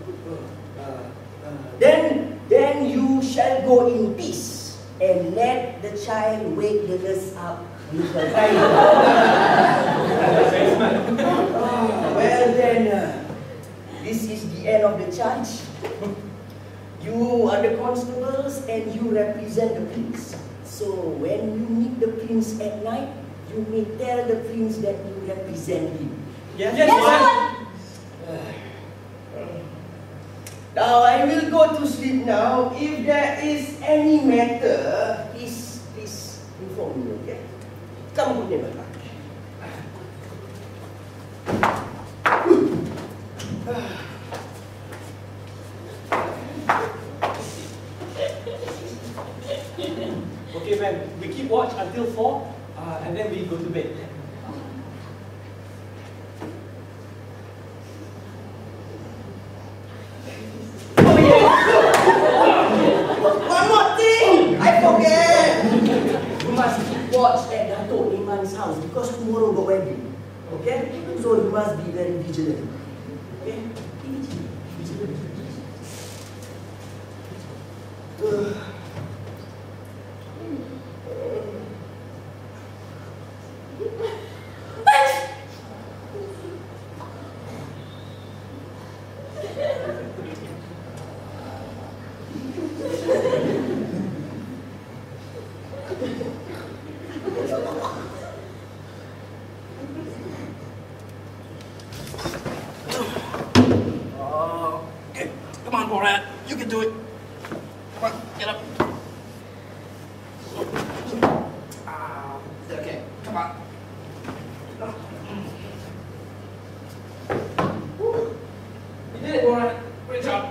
Then you shall go in peace and let the child wake the nurse up with a tiger. represent the prince. So when you meet the prince at night, you may tell the prince that you represent him. Yes, Now I will go to sleep now. If there is any matter, please inform me, okay? Come with me, Okay, man. We keep watch until 4, and then we go to bed. Oh yes! One more thing! I forget! You must keep watch at Dato' Iman's house because tomorrow got wedding. Okay? So you must be very vigilant. Okay? Be vigilant. Okay, come on, Borat. You can do it. Come on, get up. Okay, come on. You did it, Borat. Great job.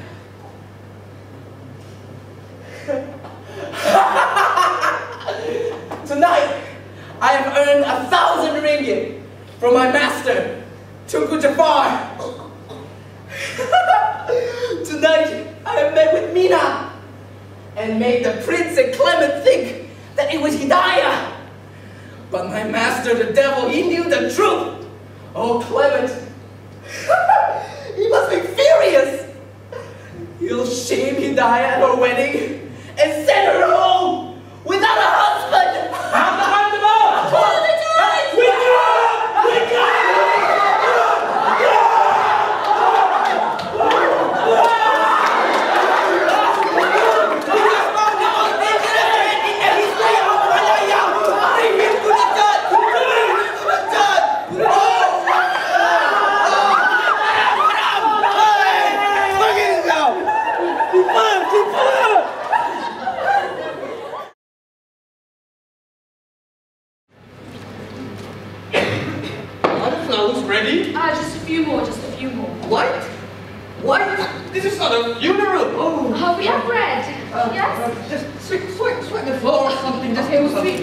Tonight, I have earned 1,000 ringgit from my master, Tunku Jafar. Tonight, I have met with Mina and made the prince and Clement think that it was Hidayah. But my master, the devil, he knew the truth. Oh, Clement, he must be furious. He'll shame Hidayah at her wedding and send her home without a husband. Ready? Just a few more, just a few more. What? What? This is not a funeral. Oh. We have bread. Yes? Just sweep the floor or something. Just Okay, do we'll something.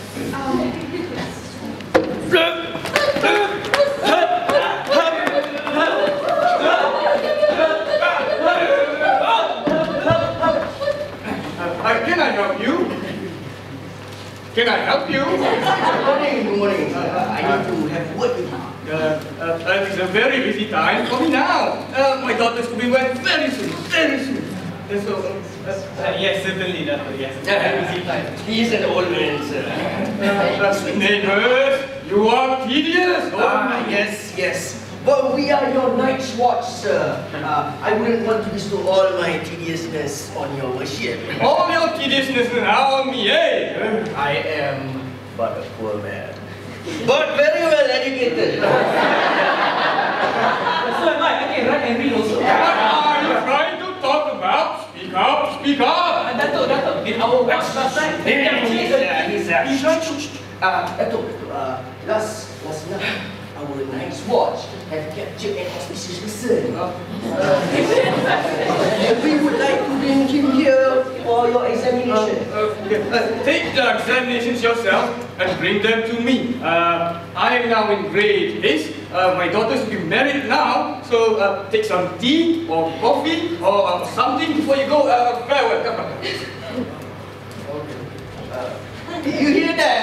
Can I help you? Can I help you? Good morning. I need to have a word with you. It's a very busy time for me now. My daughter's to be wed very soon, very soon. And so, Yes, certainly, Dato'. Yes. He is an old man, sir. neighbors, you are tedious. Yes. But we are your night's watch, sir. I wouldn't want to bestow all my tediousness on your worship. All your tediousness now on me, eh? I am but a poor man. But very well educated. So am I. I can write and read also. What are you trying to talk about? Speak up, speak up. Dato', did our watch last night? Last night, our night's watch have captured an auspicious person. We would like to bring him here for your examination. Take the examinations yourself and bring them to me. I am now in great haste. My daughter's to be married now, so take some tea or coffee or something before you go. Farewell. Come on. You hear that?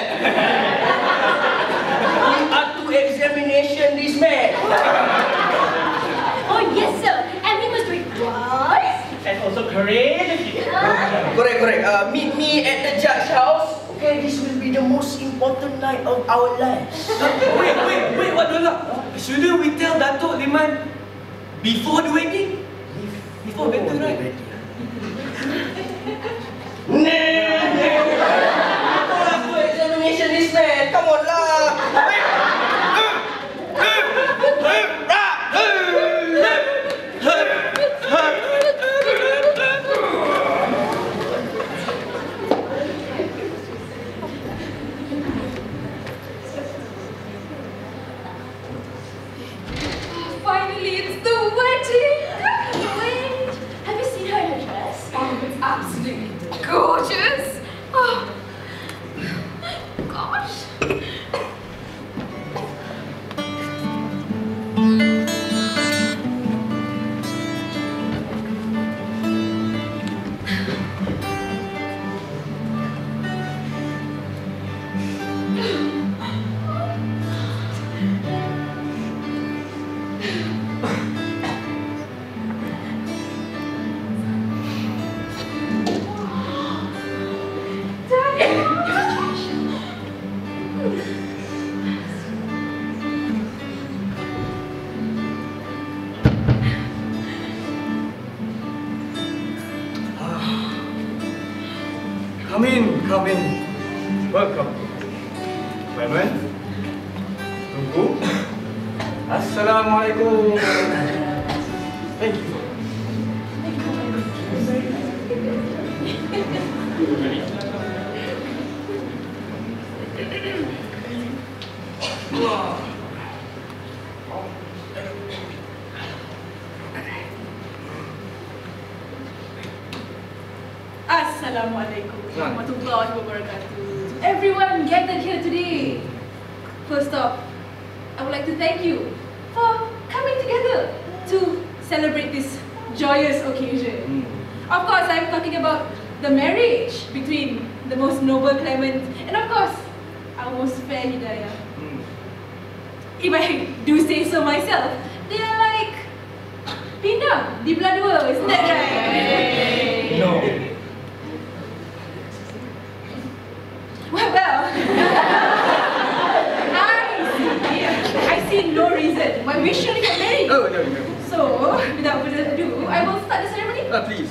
We are to examination this man. Oh, yes, sir. And we must do it twice. And also courageously. Correct. Meet me at the judge's house. Okay, this will be the most important night of our lives. Wait, what Dola? Shouldn't we tell Dato' Liman before the wedding? Before better, right? Examination this man, come on lah. Finally, it's the wedding! Wait, have you seen her in her dress? Oh, it's absolutely gorgeous! Oh, gosh. Come in, come in. Welcome. Clement. Tunggu. Assalamualaikum. Thank you. Assalamualaikum warahmatullahi wabarakatuh. To everyone gathered here today. First off, I would like to thank you for coming together to celebrate this joyous occasion. Of course, I'm talking about the marriage between the most noble Clement and of course, our most fair Hidayah. If I do say so myself, they are like pinang di belah dua, isn't that right? No. Well, I see no reason why we shouldn't get married. Oh, no, no. So, without further ado, I will start the ceremony. Please.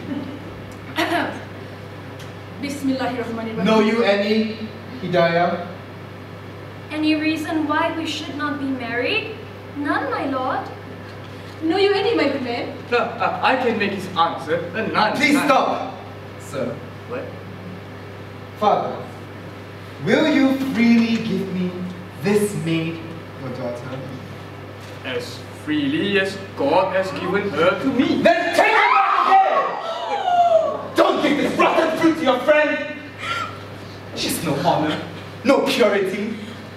Bismillahirrahmanirrahim. Know you any, Hidayah? Any reason why we should not be married? None, my lord. Know you any, my good man? I can make his answer. None. Please none. stop, sir. What? Father, will you freely give me this maid, your daughter? As freely as God has given her to me. Then take her back again! Don't give this rotten fruit to your friend! She's no honor, no purity.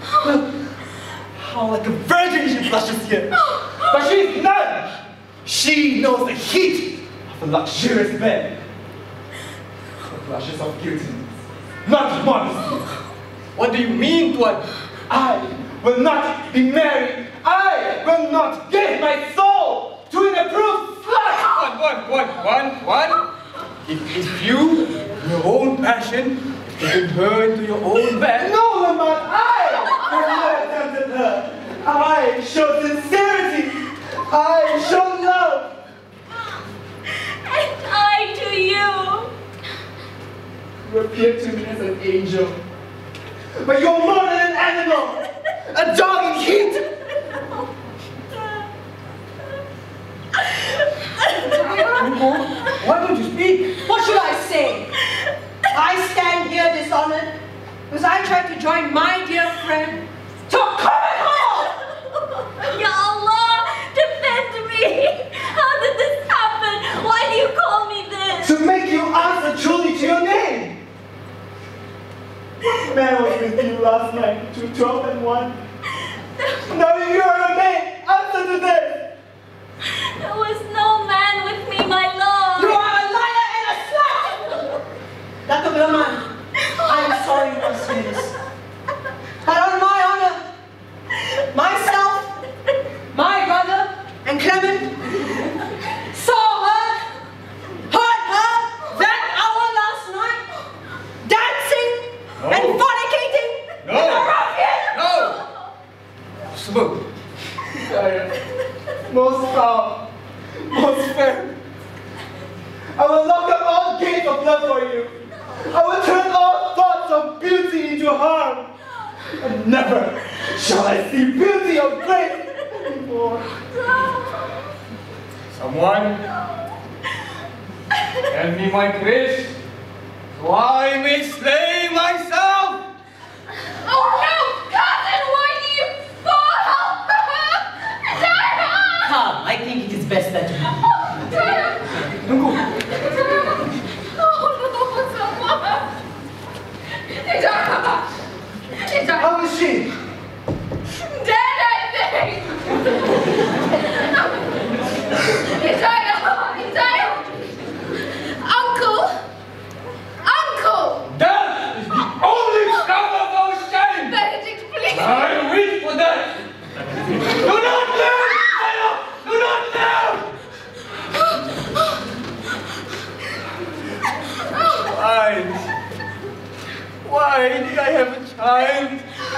How like a virgin she blushes here. But she's none! She knows the heat of a luxurious bed. The blushes of guiltiness, not modesty. What do you mean, Tuan? I will not be married. I will not give my soul to an approved slut! One. If you, your own passion, taken her into your own bed. No, Lamont, I have not attempted her. I show sincerity. I show love. And I to you. You appear to me as an angel. But you're more than an animal. A dog in heat. Why don't you speak? What should I say? I stand here dishonored because I tried to join my dear friend to a common hall. Ya Allah, defend me. How did this happen? Why do you call me this? To make you answer truly to your name. Man was with you last night to 12 and 1. Now you are a maid. Answer to this. There was no man with me, my lord. You are a liar and a slut! Dr. Bilman, I am sorry you must say this. But on my honor, myself, my brother, and Clement saw her, heard her that hour last night, dancing and fornicating with a ruffian! No! Smoke. Most proud, most fair. I will lock up all gates of love for you. I will turn all thoughts of beauty into harm. And never shall I see beauty or grace anymore. Someone, tell me my grace, so I may slay myself. Oh no, cousin, why do you fall? Come, I think it is best that we... How is she? Dead, I think! He died! Uncle! Uncle! Death is the only cover for shame! Benedict, please! I wish for that! Do not live! Do not live! Why did I have a child?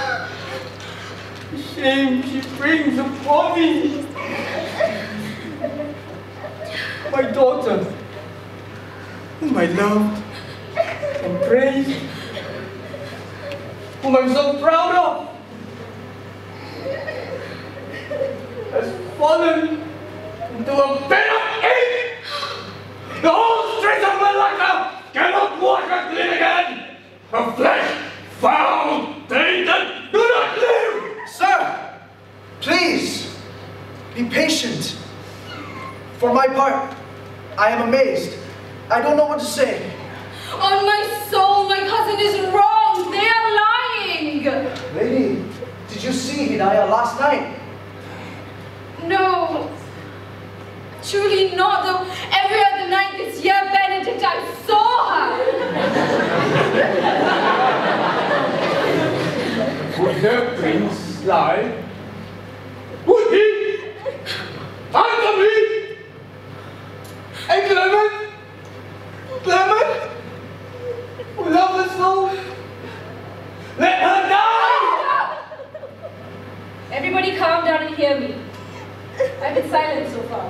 The shame she brings upon me. My daughter, whom I loved and praised, whom I'm so proud of, has fallen into a bed of ink. The whole streets of Malacca cannot wash her clean again. Her flesh, foul, tainted, do not live! Sir, please, be patient. For my part, I am amazed. I don't know what to say. On my soul, my cousin is wrong. They are lying. Lady, did you see Hidayah last night? No. Truly not, though every other night this year, Benedict, I saw her. Would the prince lie? Would he? Answer me! And Clement? Clement? Who loved her so? Let her die! Everybody calm down and hear me. I've been silent so far.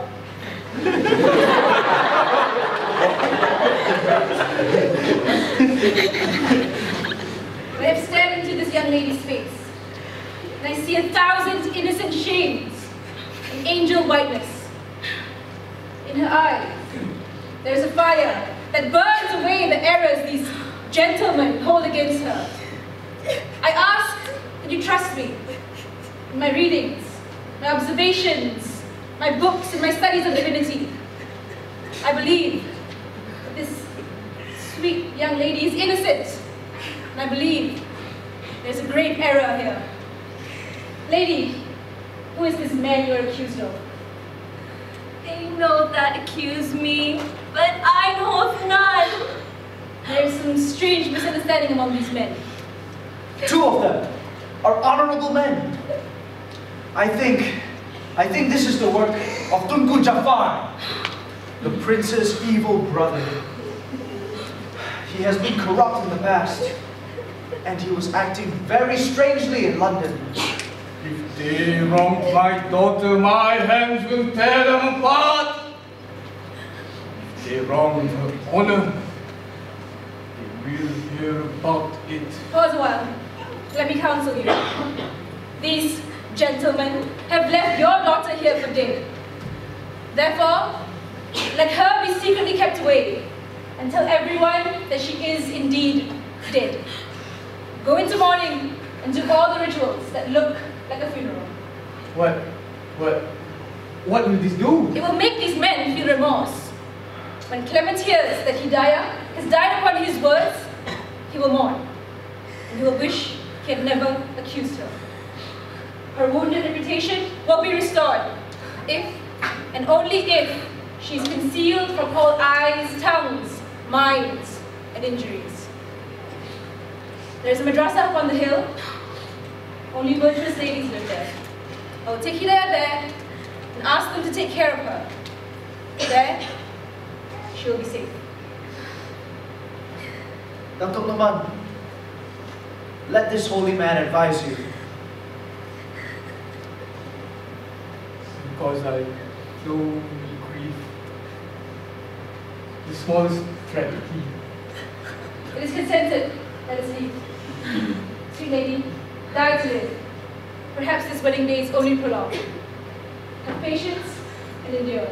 I have stared into this young lady's face, and I see 1,000 innocent shames and angel whiteness. In her eyes, there is a fire that burns away the errors these gentlemen hold against her. I ask that you trust me in my readings, my observations, my books, and my studies of divinity. I believe that this sweet young lady is innocent, and I believe there's a great error here. Lady, who is this man you are accused of? They know that accuse me, but I know of none. There is some strange misunderstanding among these men. 2 of them are honorable men. I think this is the work of Tunku Jafar, the prince's evil brother. He has been corrupt in the past, and he was acting very strangely in London. If they wrong my daughter, my hands will tear them apart. If they wrong her honor, they will hear about it. Pause a while. Let me counsel you. These gentlemen have left your daughter here for dead. Therefore, let her be secretly kept away and tell everyone that she is indeed dead. Go into mourning and do all the rituals that look like a funeral. What will this do? It will make these men feel remorse. When Clement hears that Hidayah has died upon his words, he will mourn, and he will wish he had never accused her. Her wounded reputation will be restored if, and only if, she is concealed from all eyes, tongues, minds, and injuries. There is a madrasa upon the hill. Only virtuous ladies live there. I will take Hidayah there and ask them to take care of her. There, she will be safe. Datuk Noman, let this holy man advise you. Because I so grief. The smallest tragedy It is consented. Let us leave. Sweet lady, die to live. Perhaps this wedding day is only prolonged. Have patience and endure.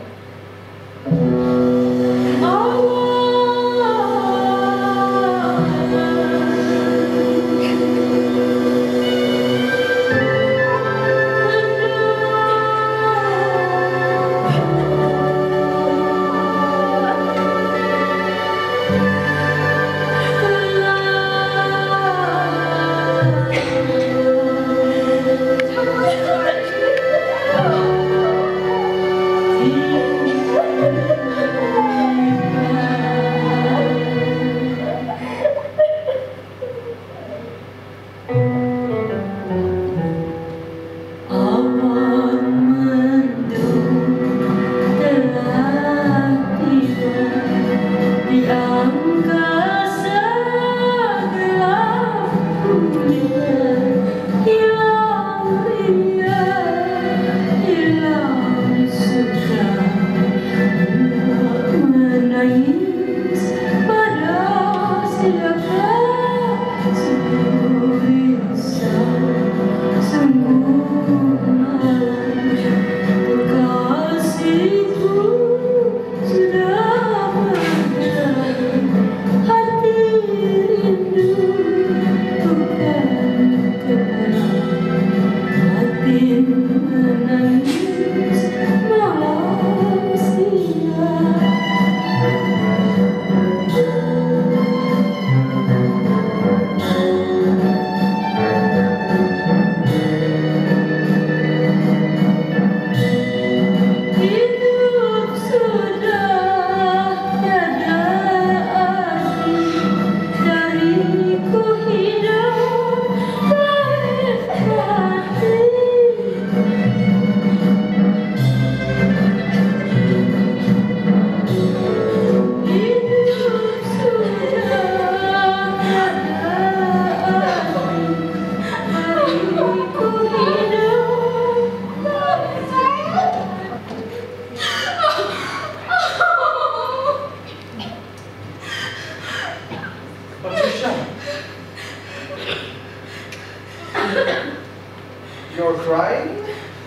You're crying?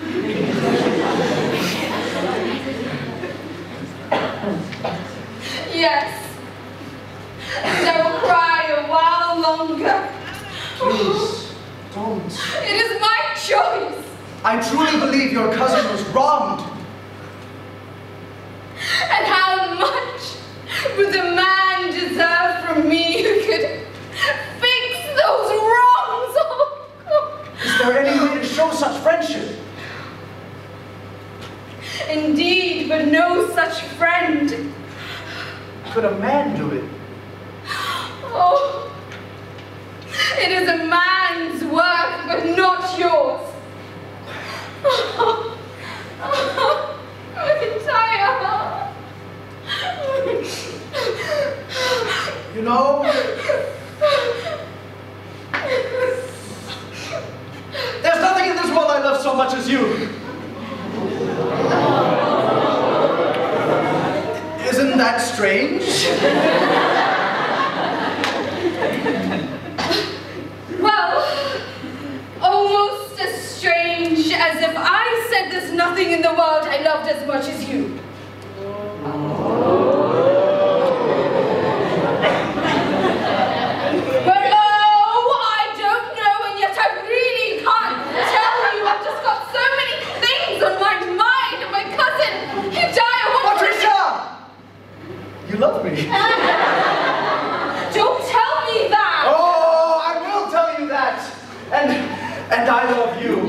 Yes. And I will cry a while longer. Please, don't. It is my choice. I truly believe your cousin was wronged. And how much would the man deserve from me who could fix those wrongs? Oh, God. Is there any way to show such friendship? Indeed, but no such friend. Could a man do it? Oh, it is a man's work, but not yours. Oh, McIntyre. You know, there's nothing in this world I love so much as you. Isn't that strange? Well, almost as strange as if I said there's nothing in the world I loved as much as you. But oh, I don't know, and yet I really can't tell you. I've just got so many things on my mind, and my cousin, Patricia! You love me. Don't tell me that! Oh, I will tell you that. And I love you.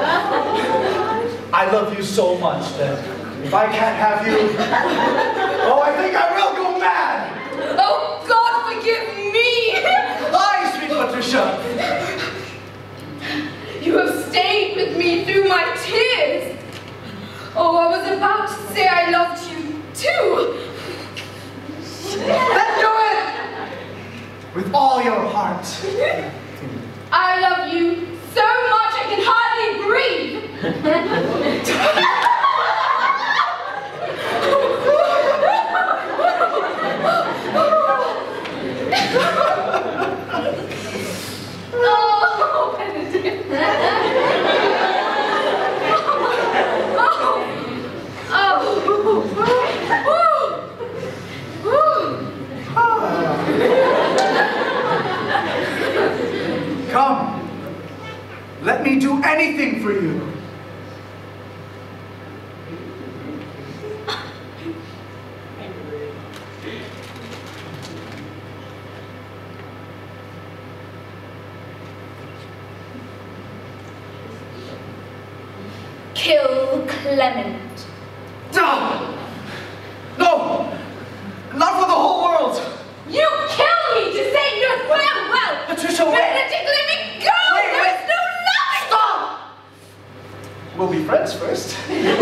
I love you so much that if I can't have you, oh, I think I will go mad. Oh, God, forgive me! Hi, sweet Patricia. You have stayed with me through my tears. Oh, I was about to say I loved you too. Then do it! With all your heart. I love you so much I can hardly breathe. Clement. No! Not for the whole world! You kill me to say your farewell! Patricia, wait! Benedict, let me go! Wait, There's no love! Stop! We'll be friends first.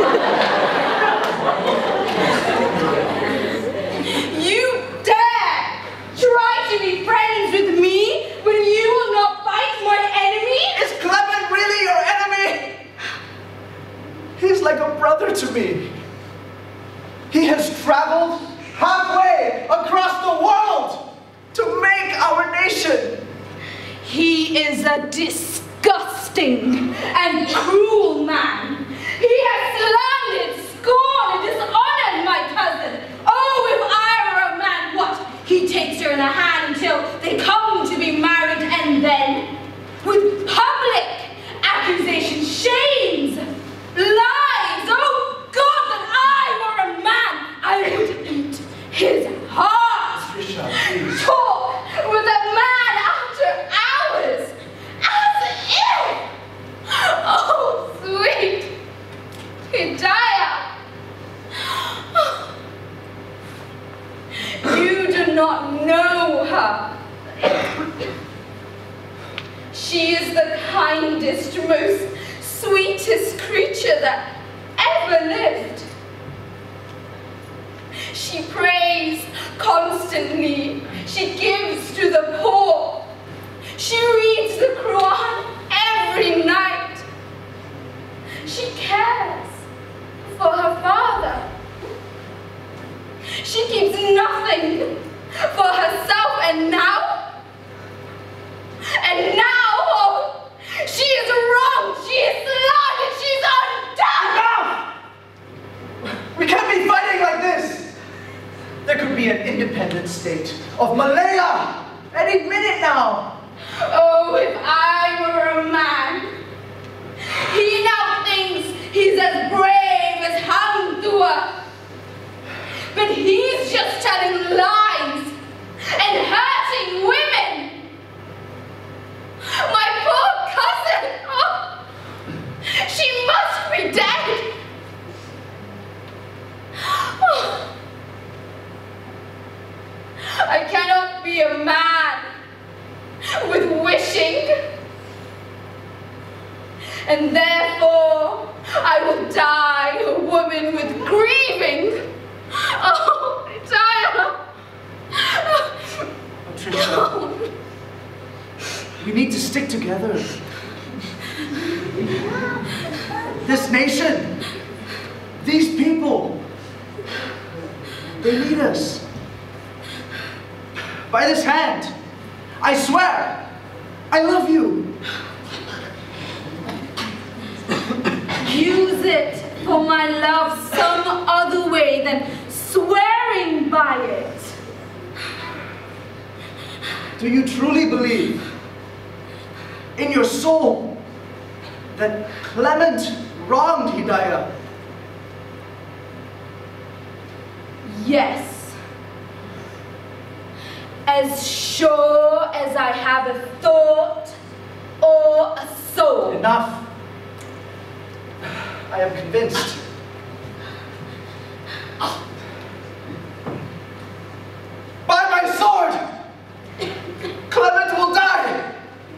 You dare try to be friends with me when you will not fight my enemy? Is Clement really your enemy? He's like a brother to me. He has traveled halfway across the world to make our nation. He is a disgusting and cruel man. He has slandered, scorned, and dishonored my cousin. Oh, if I were a man, what? He takes her in a hand until they come to be married, and then, with public accusations, shames, lies, oh God, that I were a man, I would eat his heart. Patricia, please. Talk with a man after hours, as if, oh sweet Hidayah, you do not know her. She is the kindest, most sweetest creature that ever lived. She prays constantly. She gives to the poor. She reads the Quran every night. She cares for her father. She keeps nothing for herself, and now, oh, she is wrong. She is slandered. She's undone. Enough! We can't be fighting like this. There could be an independent state of Malaya any minute now. Oh, if I were a man. He now thinks he's as brave as Hamdua. But he's just telling lies and hurting women. My poor cousin, oh, she must be dead. Oh. I cannot be a man with wishing, and therefore I will die a woman with grieving. Oh, Patricia, we need to stick together. This nation, these people, they need us. By this hand, I swear, I love you. Use it for my love some other way than swearing by it. Do you truly believe in your soul that Clement wronged Hidayah? Yes. As sure as I have a thought or a soul. Enough. I am convinced. By my sword, Clement will die.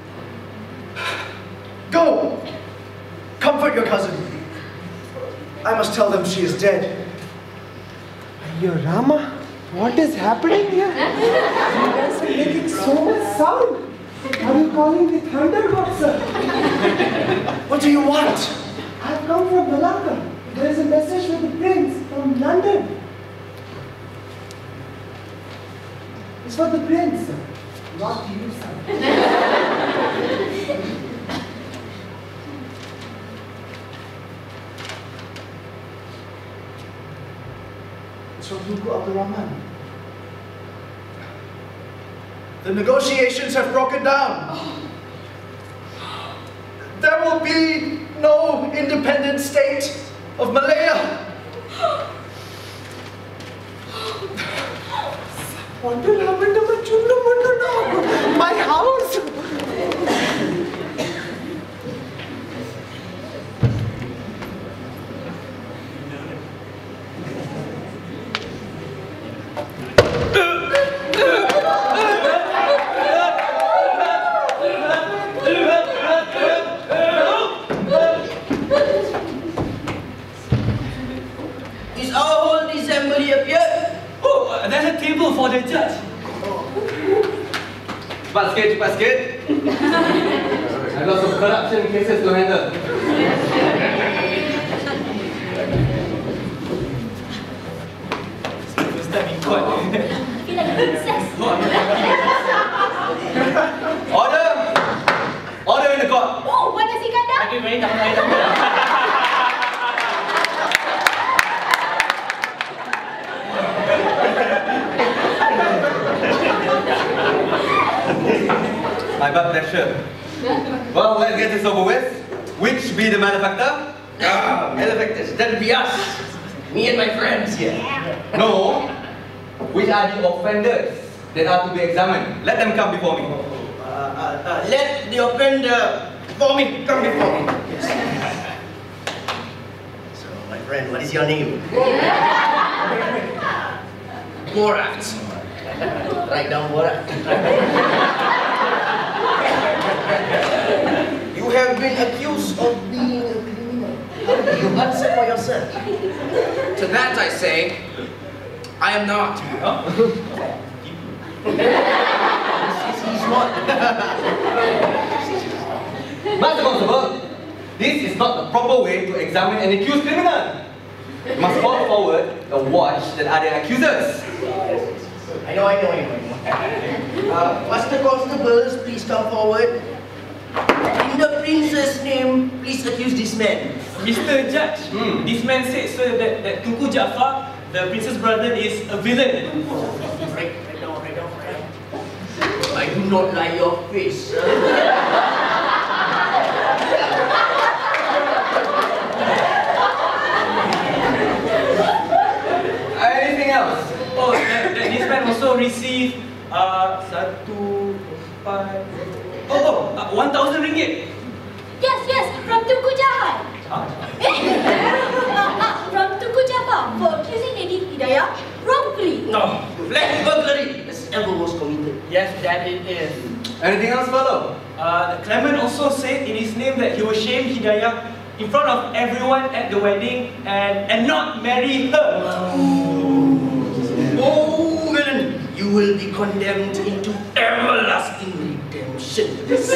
Go. Comfort your cousin. I must tell them she is dead. Yo, Rama, what is happening here? You guys are making so much sound. Are you calling the thunder god, sir? What do you want? I've come from Malacca. There is a message for the prince from London. It's for the prince, sir. Not you, sir. It's from Tunku Abdul Rahman. The negotiations have broken down. There will be no independent state of Malaya. What will happen to my children? My house? There's a table for the judge. Cepat sikit. I have lots of corruption cases to handle. First time in court. I feel like a princess. Order in the court. Oh, what does he got down? Lagi main tak. My bad pleasure. Well, let's get this over with. Which be the malefactor? Malefactors, that'd be us. Me and my friends here. No. Which are the offenders that are to be examined? Let them come before me. Let the offender before me come before me. Yes. So, my friend, what is your name? Borat. Write down Borat. You have been accused of being a criminal. How do you answer for yourself? To that I say, I am not. He's not. Master Constable, this is not the proper way to examine an accused criminal. You must call forward the watch that are the accusers. I know. Master Constables, please come forward. In the prince's name, please accuse this man. Mr. Judge, this man said, sir, that Tunku Jaafar, the prince's brother, is a villain. Right down. I do not like your face, sir. Anything else? Oh, that this man also received 1,000 ringgit. Yes, from Tunku Jaafar. From Tunku Jaafar for accusing Lady Hidayah wrongfully. No, flat burglary as ever was committed. Yes, that it is. Anything else, fellow? Clement also said in his name that he will shame Hidayah in front of everyone at the wedding and not marry her. Oh, villain, you will be condemned into everlasting redemption.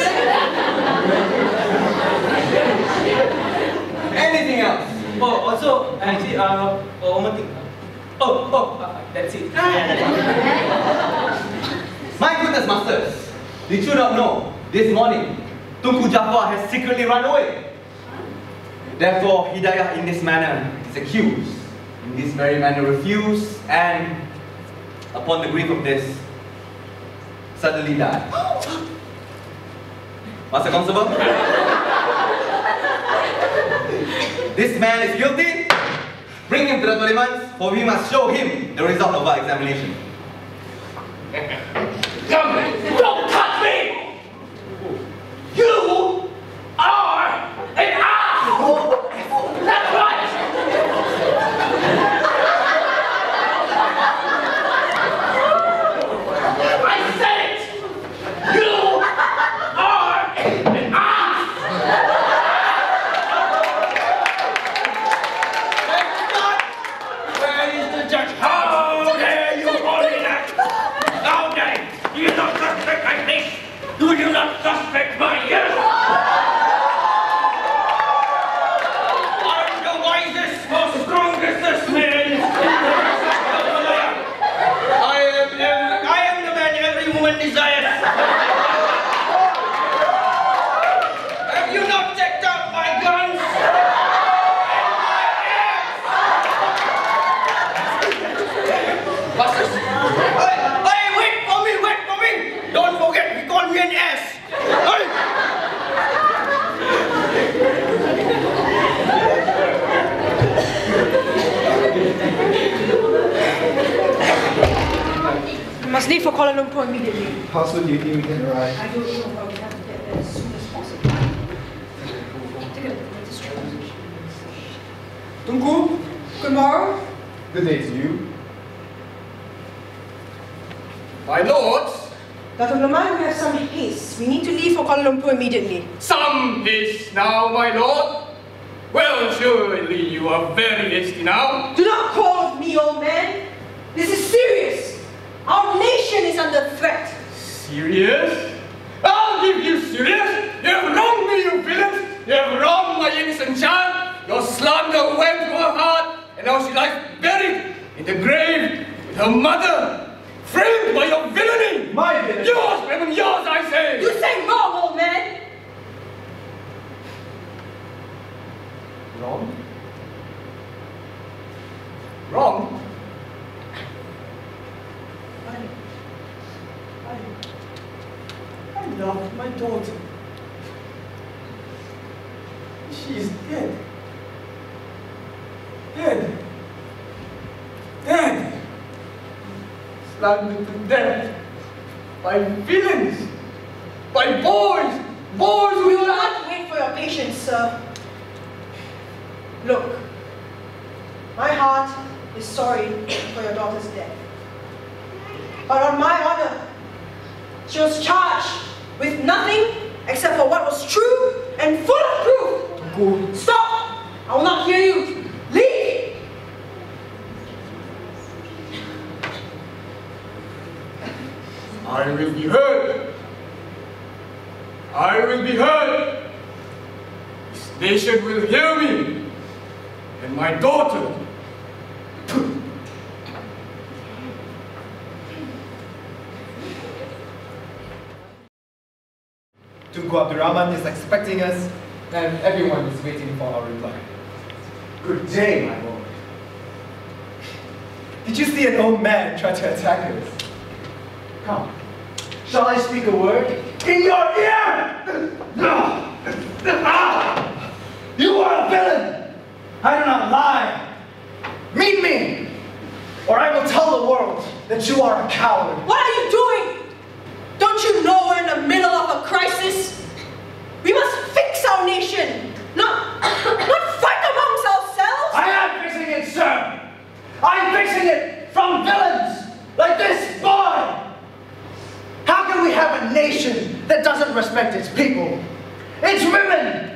Anything else? Oh, also, actually, one more thing. That's it. My goodness, masters, did you not know this morning Tunku Jaafar has secretly run away? Therefore, Hidayah in this manner is accused. In this very manner refused, and upon the grief of this, suddenly died. Master Constable? This man is guilty. Bring him to the Tolimans, for we must show him the result of our examination. Don't touch me! You are an ass! That's right! I said it! You are an ass! Where is the judge? How dare you hold me that? How dare you? Do you not suspect my face? Do you not suspect my ears? I'm the wisest, most strongest man. I am the man every woman desires. Have you not checked out my guns? Busters! Hey, wait for me! Don't forget, he called me an ass! Hey! We must leave for Kuala Lumpur immediately. How soon do you think we can arrive? I don't know, but we have to get there as soon as possible. Take a look at the latest transition. Tunku, Good morrow. good day to you. My lords, Dato' Lemai, we have some haste. We need to leave for Kuala Lumpur immediately. some haste now, my lord. Well, surely you are very hasty now. Do not call me old man. This is serious. Our nation is under threat. Serious? I'll give you serious? You have wronged me, you villains! You have wronged my innocent child! Your slander went to her heart, and now she lies buried in the grave with her mother, framed by your villainy! My villainy? Yours, women, yours, I say! You say wrong, old man! Wrong? Wrong? I love my daughter. She is dead. Dead. Dead. Slandered to death by villains, by boys who We will not wait for your patience, sir. Look, my heart is sorry for your daughter's death. But on my honor, she was charged with nothing except for what was true and full of proof. Go. Stop! I will not hear you. Leave! I will be heard. I will be heard. This nation will hear me. And my daughter. Tunku Abdurrahman is expecting us, and everyone is waiting for our reply. Good day, my lord. Did you see an old man try to attack us? Come, shall I speak a word? In your ear! You are a villain! I do not lie! Meet me! Or I will tell the world that you are a coward. What are you doing? Don't you know we're in the middle of a crisis? We must fix our nation, not fight amongst ourselves. I am fixing it, sir. I'm fixing it from villains like this boy. How can we have a nation that doesn't respect its people? Its women.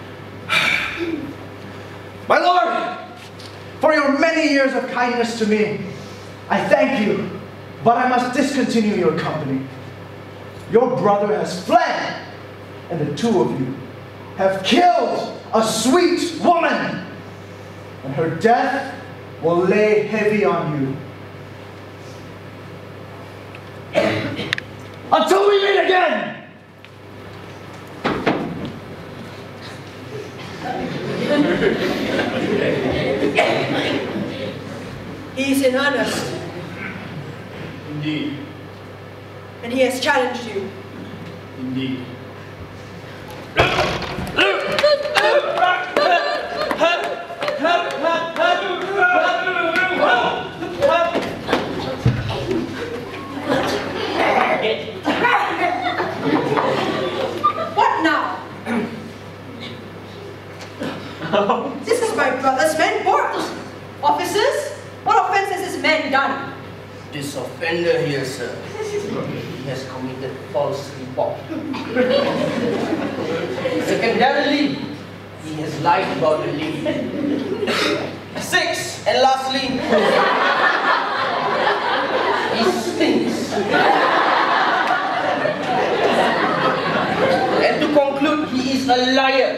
My lord, for your many years of kindness to me, I thank you, but I must discontinue your company. Your brother has fled, and the two of you have killed a sweet woman, and her death will lay heavy on you. Until we meet again! He is in earnest, Indeed. and he has challenged you. Indeed. What now? This is my brother's man, Borat. Officers, what offense has this man done? This offender here, sir, he has committed false report. Secondarily, he has lied about the leave. 6, and lastly, he stinks. And to conclude, he is a liar.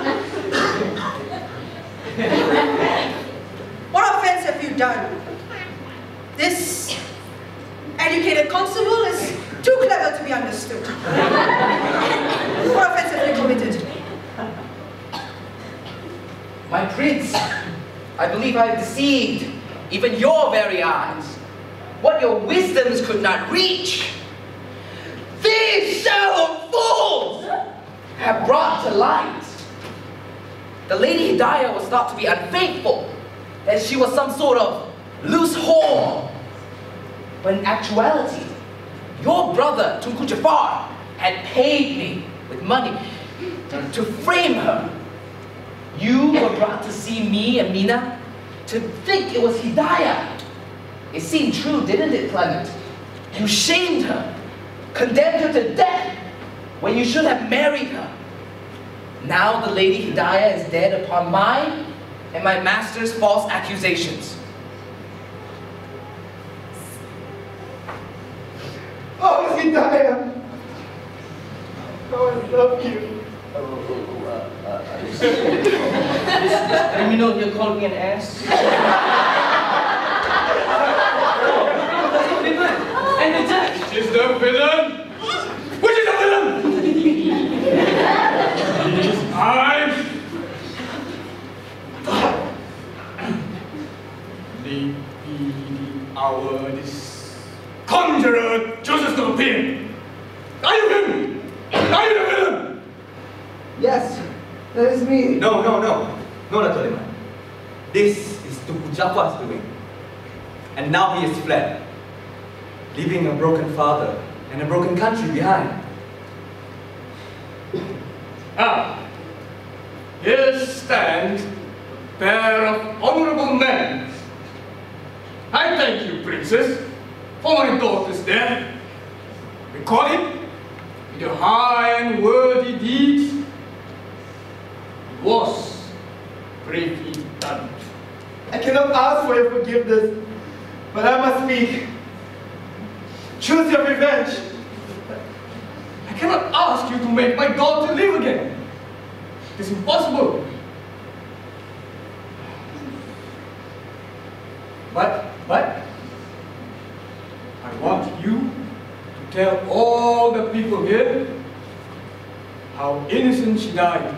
What offense have you done? This educated constable is too clever to be understood. What offense have you committed? My prince, I believe I have deceived even your very eyes. What your wisdoms could not reach, these shallow fools have brought to light. The Lady Hidayah was thought to be unfaithful, that she was some sort of loose whore. When in actuality, your brother, Tunku Jafar, had paid me with money to frame her. You were brought to see me and Mina to think it was Hidayah. It seemed true, didn't it, Clement? You shamed her, condemned her to death when you should have married her. Now the Lady Hidayah is dead upon mine and my master's false accusations. love you. This criminal here called me an ass. And the judge. Which is the villain? Which is the villain? These eyes. The hour this conjurer chooses to appear. Are you him? Are you the villain? Yes, that is me. No, Dato' Liman. This is Tuku Jafar's doing. And now he has fled, leaving a broken father and a broken country behind. Here stands a pair of honorable men. I thank you, princess, for my daughter's death. Recorded with your high and worthy deeds. It was bravely done. I cannot ask for your forgiveness, but I must speak. Choose your revenge. I cannot ask you to make my daughter live again. It is impossible. But I want you to tell all the people here how innocent she died.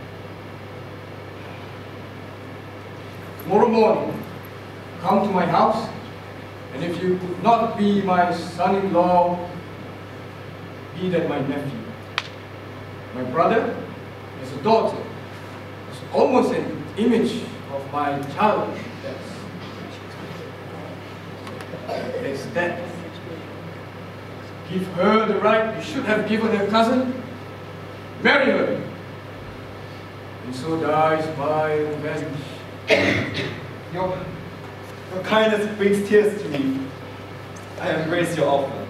Tomorrow morning, come to my house, and if you could not be my son-in-law, be that my nephew. My brother has a daughter, who's almost an image of my child. There's death. Give her the right you should have given her cousin. Marry her. And so dies my revenge. Your kindness brings tears to me. I embrace your offer.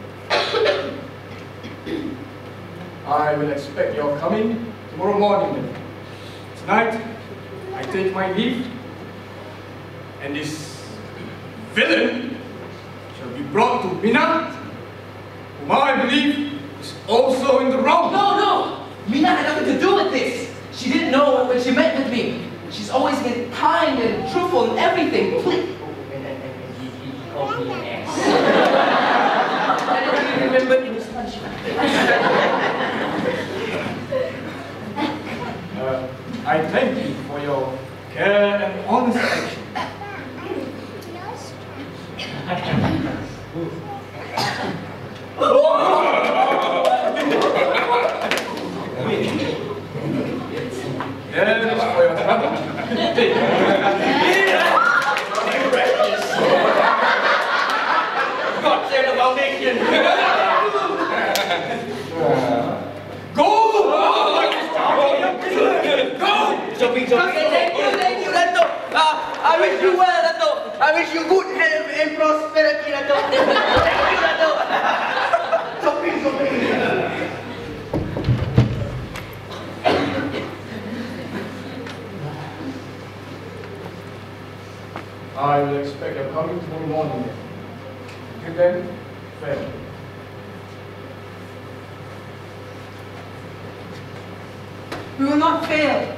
I will expect your coming tomorrow morning then. Tonight, I take my leave, and this villain shall be brought to Mina, whom I believe is also in the wrong. No! Mina had nothing to do with this. She didn't know when she met with me. She's always been kind and truthful in everything. Please. He called me an ass. I don't even remember it was punishment. I thank you for your care and honest action. That is for your trouble. God save the foundation. Go! Jumping. Thank you, Dato'. I wish you well, Dato'. I wish you good health and prosperity, Dato'. Thank you, Dato'. Jumping. I will expect your coming tomorrow morning. Till then, farewell. We will not fail.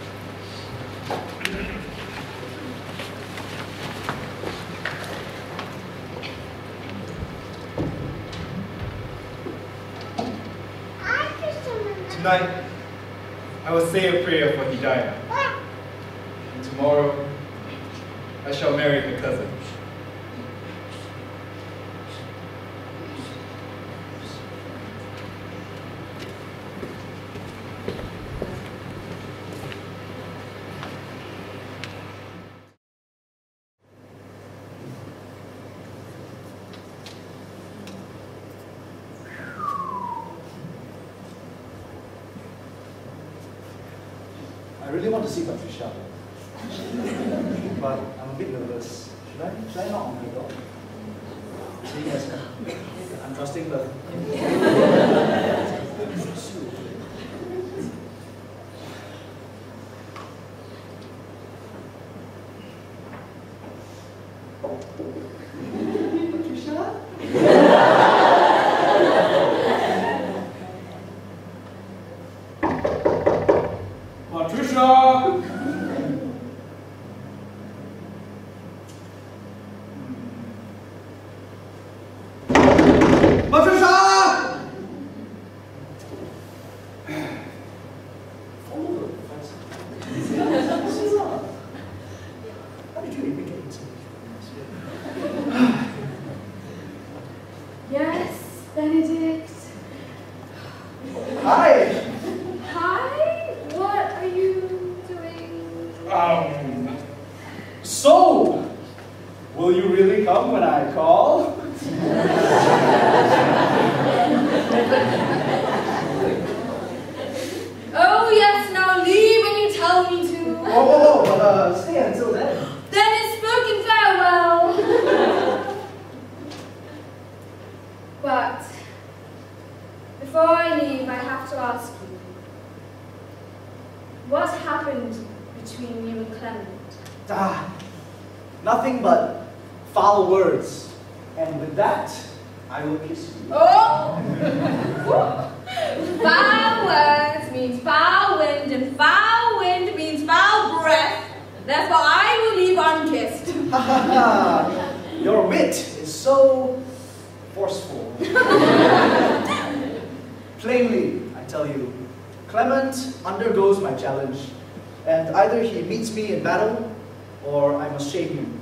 Tonight, I will say a prayer for Hidayah. And tomorrow, I shall marry her cousin. I really want to see Patricia, but I'm a bit nervous. Should I knock on her door? Seeing as I'm trusting her. Yes, Benedict. Hi! Hi, what are you doing? So, will you really come when I call? Oh yes, now leave when you tell me to. Oh, but stay until then. Then it's spoken farewell. But before I leave, I have to ask you, what happened between you and Clement? Nothing but foul words. And with that, I will kiss you. Oh! Foul words means foul wind, and foul wind means foul breath. Therefore, I will leave unkissed. Your wit is so forceful. Plainly, I tell you, Clement undergoes my challenge, and either he meets me in battle, or I must shame him.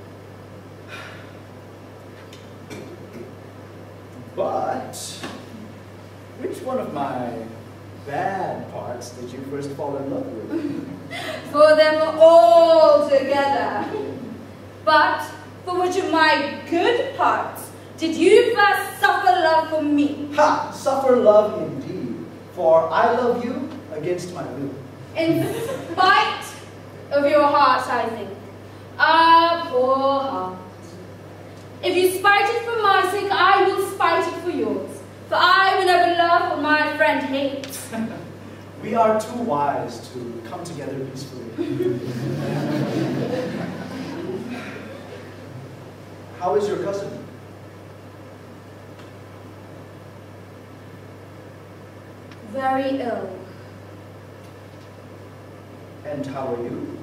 But, which one of my bad parts did you first fall in love with? For them all together. But for which of my good parts did you first suffer love for me? Ha! Suffer love indeed, for I love you against my will. In spite of your heart, I think. Ah, poor heart. If you spite it for my sake, I will spite it for yours. For I will never love what my friend hates. We are too wise to come together peacefully. How is your cousin? Very ill. And how are you?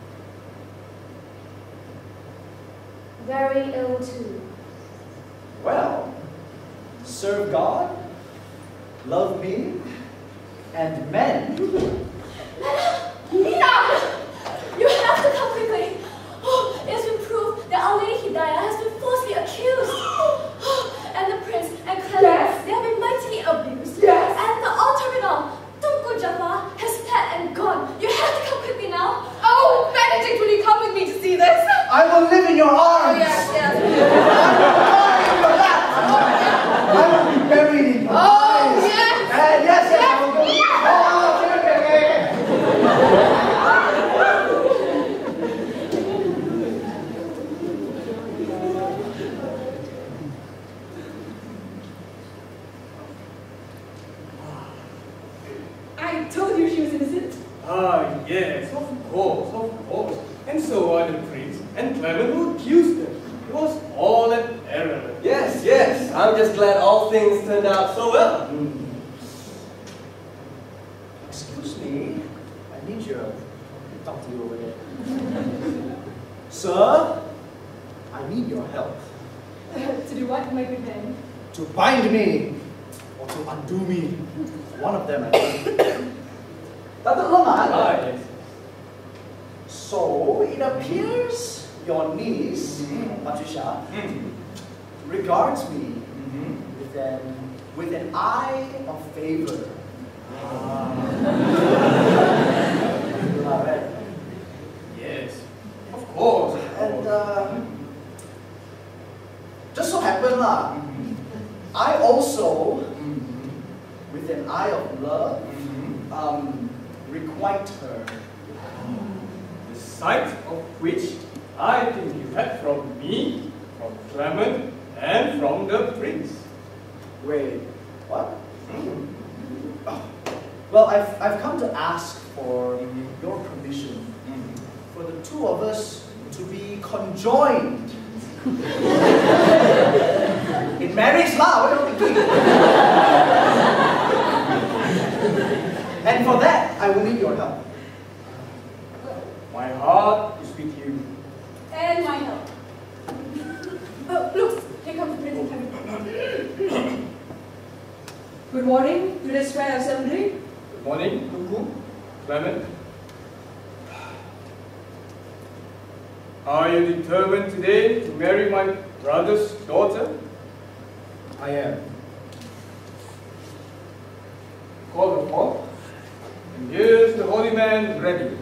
Very ill too. Well, serve God, love me, and men. Nina! You have to come quickly. Oh, it has been proved that Our Lady Hidayah has been falsely accused. And the prince and Clement, they have been mightily abused. Yes. And the altar Tunku Jafar has fled and gone. You have to come quickly now. Oh, Benedict, will you come with me to see this? I will live in your arms. Oh, yes, yes. I will be buried in your eyes. Yes. And yes, I will go. Oh, I told you she was innocent. Ah, yes, of course, of course. And so are the prince and Clement who accused them. It was all an error. Yes, yes. I'm just glad all things turned out so well. Excuse me, I need you to talk to you over there. Sir, I need your help. To do what, my good man? To bind me or to undo me. One of them, I think. Datuk Lemah. Ah, yes. So, it appears your niece, Patricia, regards me with an eye of favor. Yes, of course. And just so happened lah, I also, with an eye of love, requite her. The sight of which I think you had from me, from Clement, and from the prince. Wait, what? Oh. Well, I've come to ask for your permission for the two of us to be conjoined. In marriage law, what are we doing? And for that, I will need your help. My heart is with you. And my help. Oh, look, here comes the prince and Clement. Good morning to this fair assembly. Good morning, Tunku, Clement. Are you determined today to marry my brother's daughter? I am. Call the forth, and here's the holy man ready.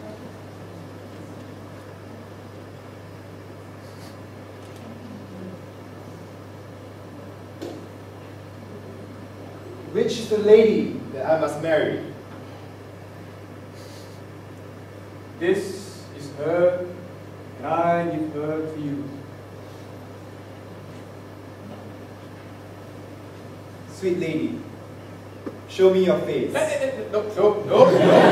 Which is the lady that I must marry? This is her, and I give her to you. Sweet lady, show me your face. No.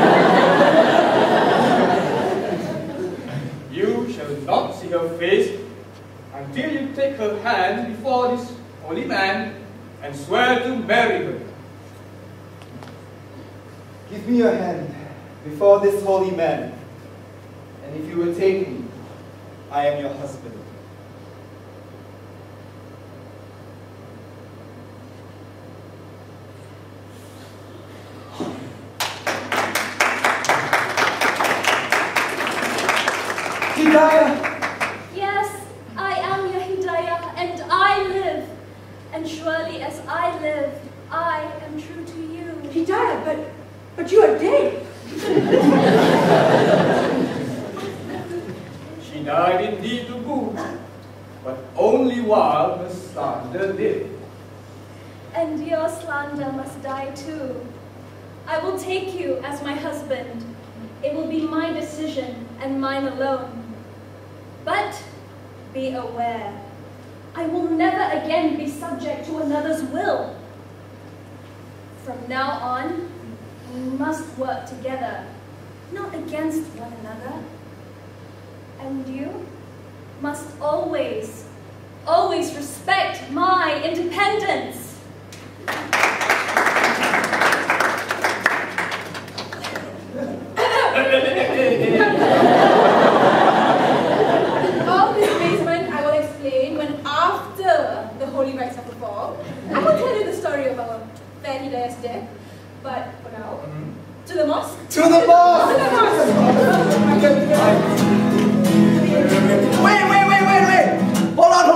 You shall not see her face until you take her hand before this holy man and swear to marry her. Give me your hand before this holy man, and if you will take me, I am your husband. Hidayah! Yes, I am your Hidayah, and I live. And surely as I live, I am true to you. Hidayah, but you are dead. She died indeed to boot, but only while her slander lived. And your slander must die too. I will take you as my husband. It will be my decision and mine alone. But be aware, I will never again be subject to another's will. From now on, we must work together, not against one another. And you must always, always respect my independence. All this amazement I will explain when after the holy rites are performed. I will tell you the story of our fair Hidayah's death. But for now, to the mosque. To the mosque! Wait! Hold on!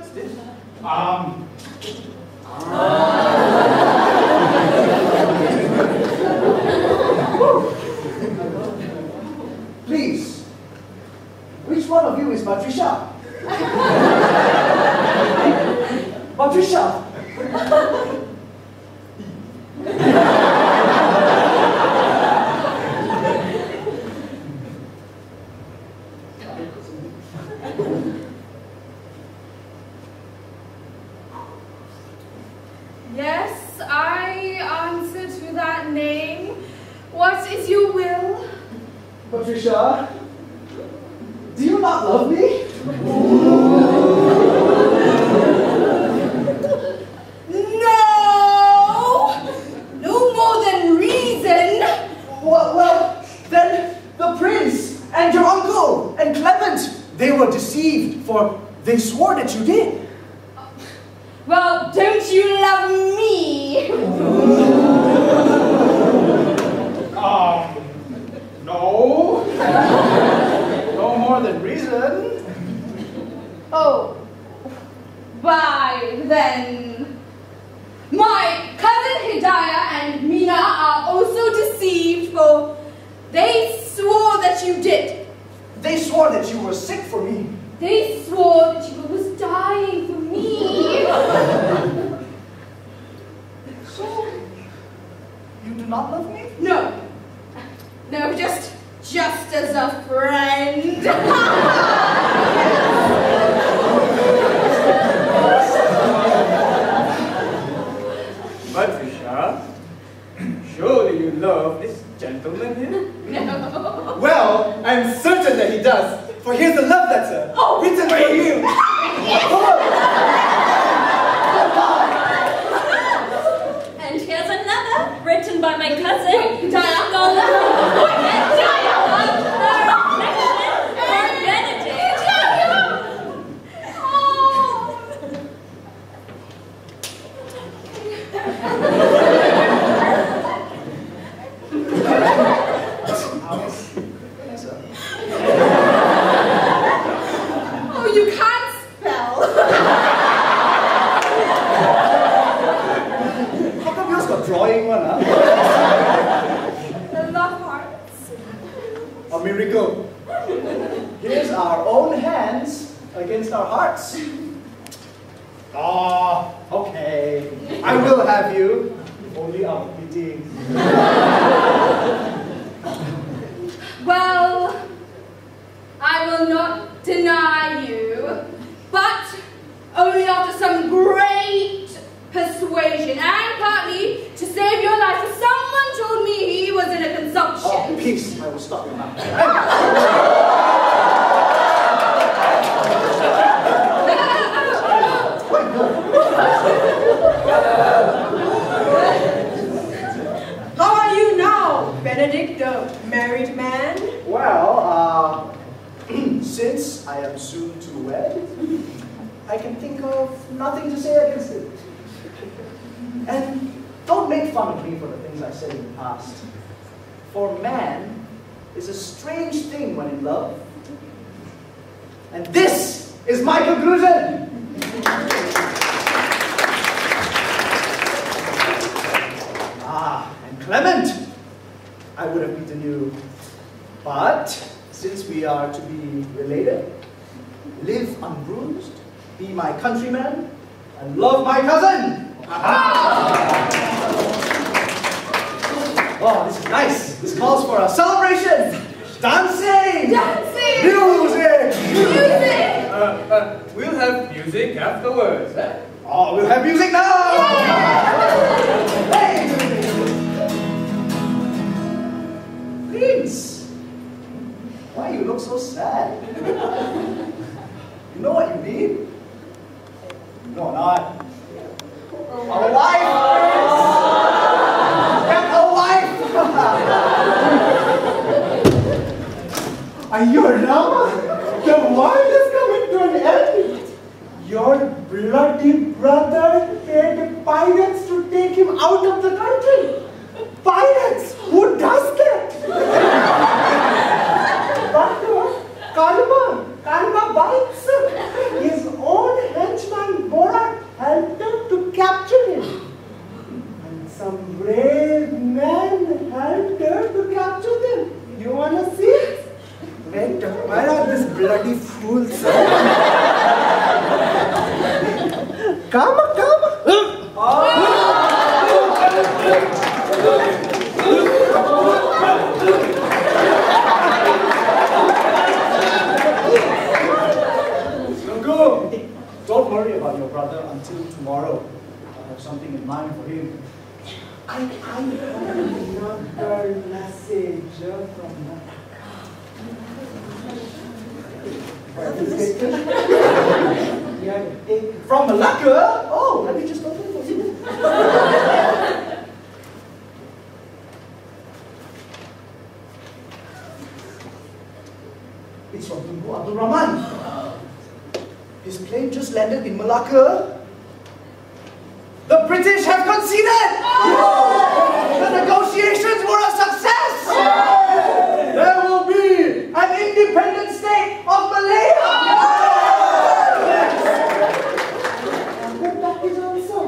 Please, which one of you is Batrisha? Batrisha! Yes, I answer to that name. What is your will? Batrisha, do you not love me? No more than reason. Well, then the prince and your uncle and Clement, they were deceived, for they swore that you did. Well, don't you love me? No. No more than reason. Oh, by then. My cousin Hidayah and Mina are also deceived, for they swore that you did. They swore that you were sick for me. They swore that you was dying for me. So, you do not love me? No, just as a friend. Batrisha, surely you love this gentleman here? No. Well, I'm certain that he does, for here's a love letter written for you. And here's another, written by my cousin, Hidayah. against our hearts. Oh, okay. I will have you. Only out of pity. Well, I will not deny you, but only after some great persuasion, and partly to save your life, as someone told me he was in a consumption. Oh, peace. I will stop your mouth. How are you now, Benedict, the married man? Well, since I am soon to wed, I can think of nothing to say against it. And don't make fun of me for the things I said in the past. For man is a strange thing when in love. And this is my conclusion. And Clement, I would have beaten you. But since we are to be related, live unbruised, be my countryman, and love my cousin. Oh, this is nice. This calls for a celebration. Dancing! Dancing! Music! Music! We'll have music afterwards. Eh? Oh, we'll have music now! Hey! Prince! Why you look so sad? You know what you need? No, not. A wife! Get a wife! Are you around? The world is coming to an end. Your bloody brother paid pirates to take him out of the country. Pirates? Who does that? But Kalma bites. His own henchman Borat helped him to capture him. And some brave men helped her to capture them. You wanna see? Wait, where are these bloody fools? Come. Don't worry about your brother until tomorrow. I have something in mind for him. I have another message from From Malacca? Oh, let me just open it for you. It's from Tunku Abdul Rahman. His plane just landed in Malacca. The British have conceded! The negotiations were a success! There will be an independent state of Malaya! That is also.